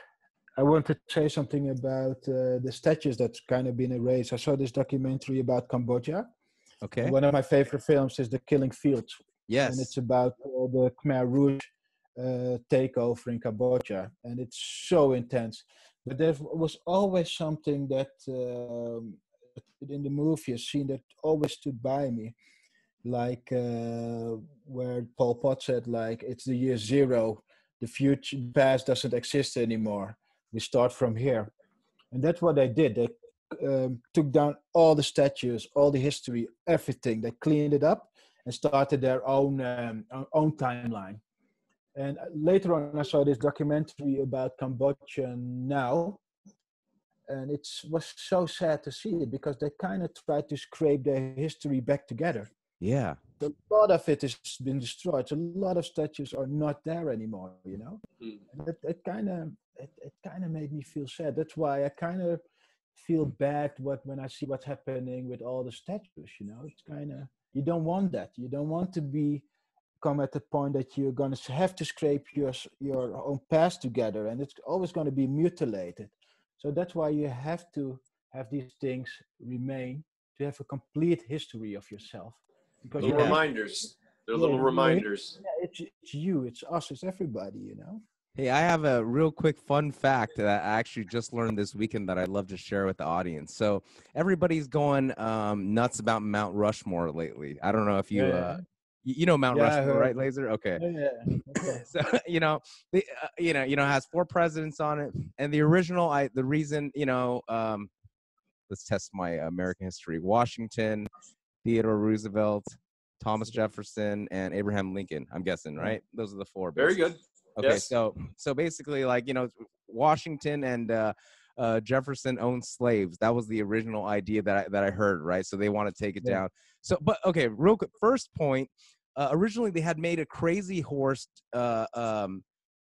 I wanted to say something about uh, the statues that's kind of been erased. I saw this documentary about Cambodia. Okay. And one of my favorite films is The Killing Fields. And it's Yes. about uh, the Khmer Rouge uh, takeover in Cambodia. And it's so intense. But there was always something that um, in the movie, a scene that always stood by me. Like uh, where Pol Pot said, like, it's the year zero. The future, the past doesn't exist anymore. We start from here. And that's what they did. They um, took down all the statues, all the history, everything. They cleaned it up and started their own um, own timeline. And later on, I saw this documentary about Cambodia now, and it was so sad to see it because they kind of tried to scrape their history back together. Yeah. A lot of it has been destroyed. So a lot of statues are not there anymore. You know, Mm. and it, it kind of it, it kind of made me feel sad. That's why I kind of feel bad what when I see what's happening with all the statues. You know, it's kind of, you don't want that. You don't want to be come at the point that you're going to have to scrape your your own past together, and it's always going to be mutilated. So that's why you have to have these things remain, to have a complete history of yourself. Because Little your history, reminders. They're yeah, little your hi- reminders. yeah, it's it's you, it's us, it's everybody. You know. Hey, I have a real quick fun fact that I actually just learned this weekend that I'd love to share with the audience. So everybody's going um, nuts about Mount Rushmore lately. I don't know if you, Yeah, uh, you, you know Mount yeah, I Rushmore, heard. right, Laser? Okay. Yeah, yeah. Okay. So you know, the, uh, you know, you know, has four presidents on it, and the original, I, the reason, you know, um, let's test my American history: Washington, Theodore Roosevelt, Thomas Jefferson, and Abraham Lincoln. I'm guessing, right? Those are the four. Very basically. good. Okay, Yes. so so basically, like, you know, Washington and uh, uh, Jefferson owned slaves. That was the original idea that I, that I heard, right? So they want to take it Yeah. down. So, but okay, real quick. First point. Uh, originally, they had made a crazy horse uh, um,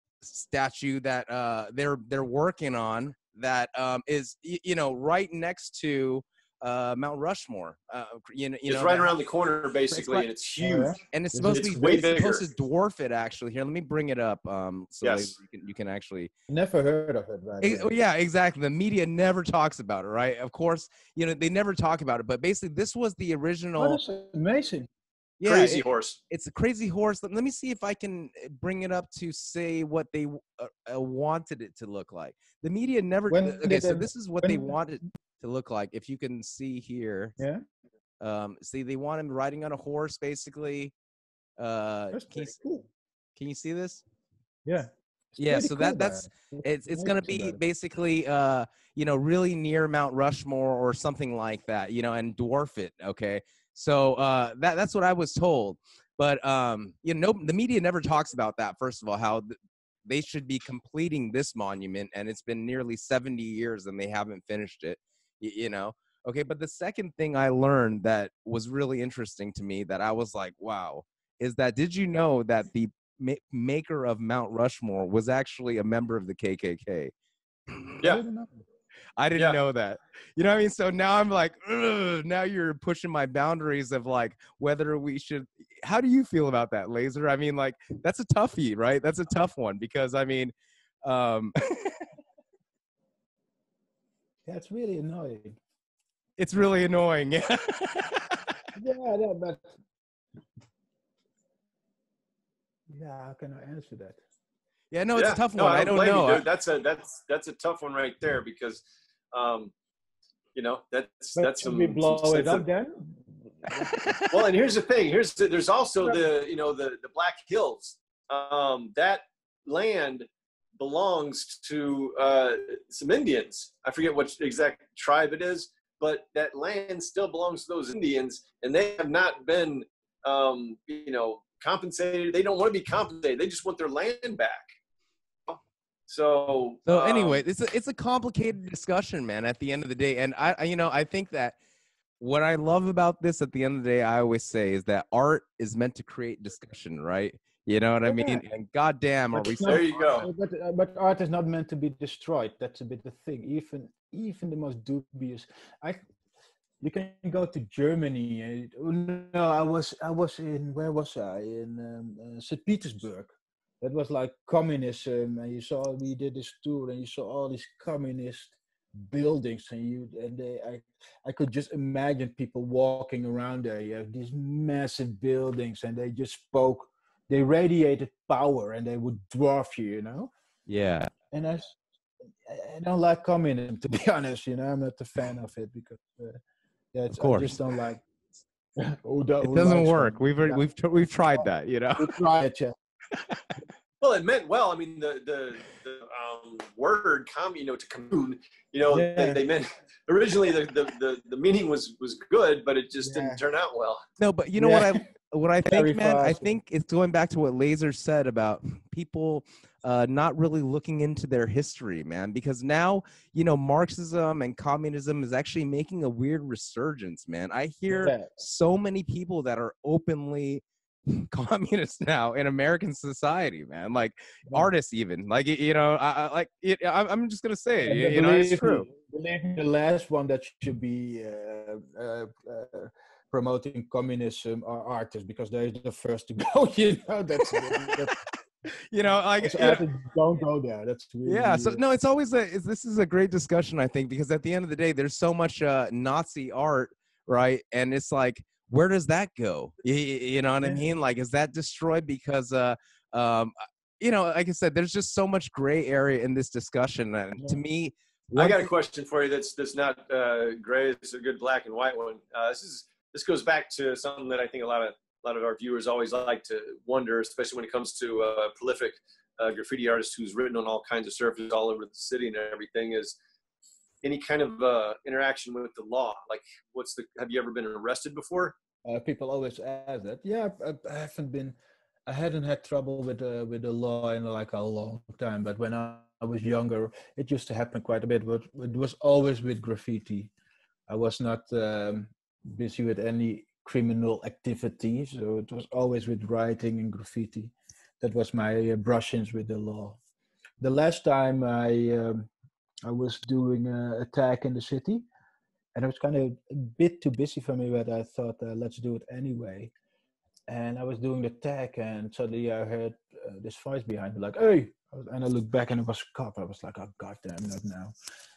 statue that uh, they're they're working on. That um, is, y- you know, right next to uh, Mount Rushmore. Uh, you know, you It's know, right that- around the corner, basically, right- and it's Oh, huge. yeah? and it's Is supposed it- to It's be way it's supposed bigger. to dwarf it, actually. Here, let me bring it up um so Yes. later you can you can actually Never heard of it, by the Eh, way. yeah, exactly. The media never talks about it, right? Of course, you know, they never talk about it, but basically this was the Oh, original. that's amazing. Yeah, Crazy it- horse. it's a crazy horse. Let let me see if I can bring it up to say what they uh, uh, wanted it to look like. The media never. When Okay, did so they- this is what they when- wanted to look like. If you can see here, Yeah, um, see, they want him riding on a horse, basically. Uh, that's can you, pretty cool. can you see this? Yeah. It's Yeah, pretty so cool, that by that's the way. it's it's gonna Amazing, be by the way. basically uh you know, really near Mount Rushmore or something like that, you know, and dwarf it. Okay, so uh that that's what I was told, but um you know, no, the media never talks about that. First of all, how th- they should be completing this monument, and it's been nearly seventy years and they haven't finished it. y- You know. Okay, but the second thing I learned that was really interesting to me, that I was like, wow, is that, did you know that the ma- maker of Mount Rushmore was actually a member of the K K K? I Yeah. didn't know. I didn't Yeah. know that. You know what I mean? So now I'm like, ugh, now you're pushing my boundaries of like whether we should. How do you feel about that, Laser? I mean, like, that's a toughie, right? That's a tough one, because I mean, um, Yeah, it's really annoying. it's really annoying. Yeah, yeah, but yeah, how can I answer that? Yeah, no, it's Yeah. a tough No, one. I I don't don't blame know. you, I- dude. That's a that's that's a tough one right there because, um, you know, that's But that's should some we some blow it up sensitive. then? Well, and here's the thing. Here's the, there's also the you know the the Black Hills. Um, that land belongs to uh, some Indians. I forget which exact tribe it is, but that land still belongs to those Indians, and they have not been um, you know compensated. They don't want to be compensated. They just want their land back. So, So um, anyway, it's a it's a complicated discussion, man. At the end of the day, and I, I, you know, I think that what I love about this, at the end of the day, I always say is that art is meant to create discussion, right? You know what I Yeah. mean? And goddamn, are But we? it's not, there you go. but, uh, but art is not meant to be destroyed. That's a bit the thing. Even even the most dubious. I you can go to Germany. And, oh, no, I was I was in where was I in um, uh, Saint Petersburg. That was like communism, and you saw we did this tour, and you saw all these communist buildings, and you and they I I could just imagine people walking around there. You have these massive buildings, and they just spoke. They radiated power, and they would dwarf you, you know. Yeah, And I, s- I I don't like communism, to be honest. You know, I'm not a fan of it because uh, yeah, of it's, I just course, don't like. who, do, it who doesn't likes work. them? We've already- Yeah, we've tr- we've tried that, you know. we try it, yeah. Well, it meant well. I mean, the the, the um, word "com," you know, to commune, you know, Yeah. they, they meant originally the, the the the meaning was was good, but it just Yeah. didn't turn out well. No, but you know Yeah. what I what I Very think, man. I fast. think it's going back to what Laser said about people uh, not really looking into their history, man. Because now, you know, Marxism and communism is actually making a weird resurgence, man. I hear Yeah. so many people that are openly communists now in American society, man. Like Yeah. artists, even like y- you know, I, I like it. I, I'm just gonna say, And it, you know, it's believe true. me, believe me, the last one that should be uh, uh, uh, promoting communism are artists because they're the first to go. You know, that's, that's You know, like as you know, artists don't go there. That's really yeah, so uh, no, it's always a it's, this is a great discussion, I think, because at the end of the day there's so much uh Nazi art, right? And it's like, where does that go? You, you know what I Yeah. mean? Like, is that destroyed because uh um you know, like I said, there's just so much gray area in this discussion, and Yeah. to me, I one got a thing- question for you. That's that's not uh, gray. It's a good black and white one. Uh, this is this goes back to something that I think a lot of a lot of our viewers always like to wonder, especially when it comes to a prolific uh, graffiti artist who's written on all kinds of surfaces all over the city and everything. Is any kind of uh, interaction with the law? Like, what's the? Have you ever been arrested before? Uh, people always ask that. Yeah, I, I haven't been, I hadn't had trouble with the with the law in like a long time. But when I, I was younger, it used to happen quite a bit. But it was always with graffiti. I was not um, busy with any criminal activity, so it was always with writing and graffiti. That was my uh, brush-ins with the law. The last time I um, I was doing a, a tag in the city. And it was kind of a bit too busy for me, but I thought, uh, let's do it anyway. And I was doing the tag, and suddenly I heard uh, this voice behind me, like, "Hey!" And I looked back, and it was a cop. I was like, "Oh goddamn, not now!"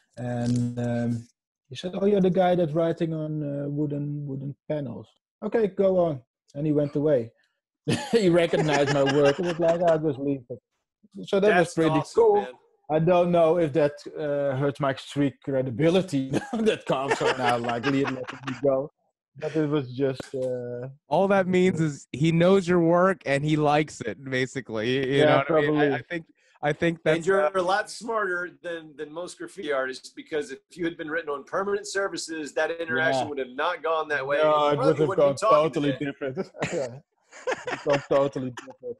And um, he said, "Oh, you're the guy that's writing on uh, wooden wooden panels. Okay, go on." And he went away. He recognized my work. It was like, "I'll just leave it." So that That's was pretty awesome, cool. man. I don't know if that uh, hurts my street credibility. That comes on now, like letting me go. But it was just. Uh, all that means is he knows your work and he likes it, basically. You Yeah, know what I mean? probably. I, I think I think And that's you're uh, a lot smarter than than most graffiti artists because if you had been written on permanent services, that interaction Yeah. would have not gone that way. No, and it you would probably have wouldn't gone be talking totally today. different. Yeah, it gone totally different.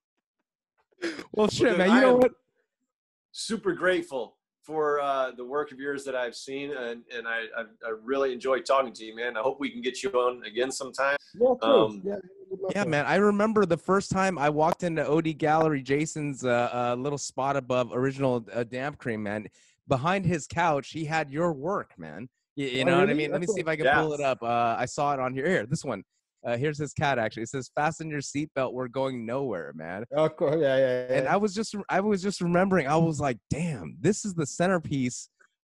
well, shit, dude, man. You I know am- what? Super grateful for uh, the work of yours that I've seen, and, and I, I, I really enjoy talking to you, man. I hope we can get you on again sometime. Yeah, true. Um, yeah, good luck Yeah, there. man. I remember the first time I walked into O D Gallery, Jason's uh, uh, little spot above original uh, Damp Cream, man. Behind his couch, he had your work, man. You, you Oh, know what I really? mean? Let me That's see if cool. I can Yeah. pull it up. Uh, I saw it on here. Here, this one. Uh, here's his cat, actually. It says, "Fasten your seatbelt. We're going nowhere, man." Of course, yeah, yeah, yeah. And I was just, I was just remembering. I was like, "Damn, this is the centerpiece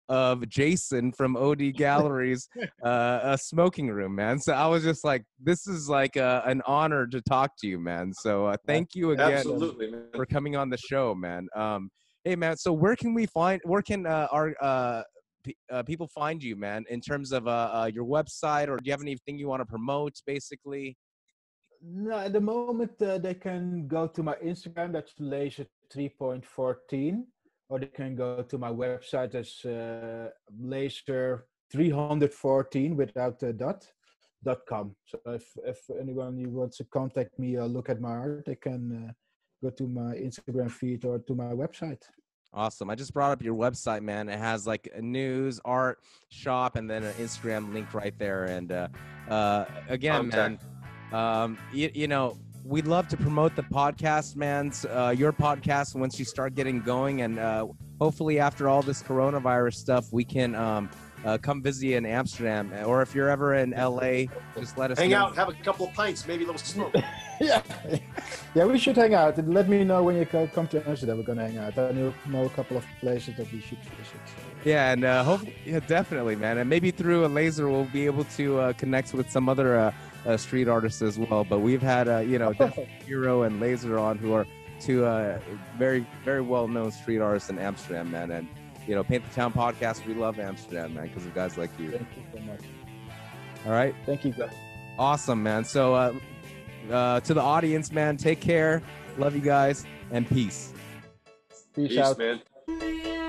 of Jason from O D Gallery's uh, a smoking room, man. So I was just like, this is like a, an honor to talk to you, man. So uh, thank you again Absolutely, man. for coming on the show, man. Um, hey, man. So where can we find? Where can uh, our uh, p- uh, people find you, man? In terms of uh, uh, your website, or do you have anything you want to promote, basically? No, at the moment uh, they can go to my Instagram. That's laser three point fourteen, or they can go to my website. That's uh, laser three hundred fourteen without a dot dot com. So if if anyone you wants to contact me or look at my art, they can uh, go to my Instagram feed or to my website. Awesome. I just brought up your website, man. It has like a news, art, shop, and then an Instagram link right there. And uh, uh, again, man, um, you, you know, we'd love to promote the podcast, man. Uh, your podcast once you start getting going, and uh, hopefully after all this coronavirus stuff, we can um, uh, come visit you in Amsterdam, or if you're ever in L A, just let us hang know. out, have a couple of pints, maybe a little smoke. yeah, yeah, we should hang out. And let me know when you co- come to Amsterdam. We're gonna hang out. I know, know a couple of places that we should visit. Yeah, and uh, hopefully, yeah, definitely, man. And maybe through a laser, we'll be able to uh, connect with some other uh, uh, street artists as well. But we've had, uh, you know, Hero and Laser on, who are two uh, very, very well-known street artists in Amsterdam, man. And you know, Paint the Town podcast, we love Amsterdam, man, because of guys like you. Thank you so much. All right. Thank you, guys. Awesome, man. So uh, uh, to the audience, man, take care. Love you guys, and peace. Peace, Peace, out. man.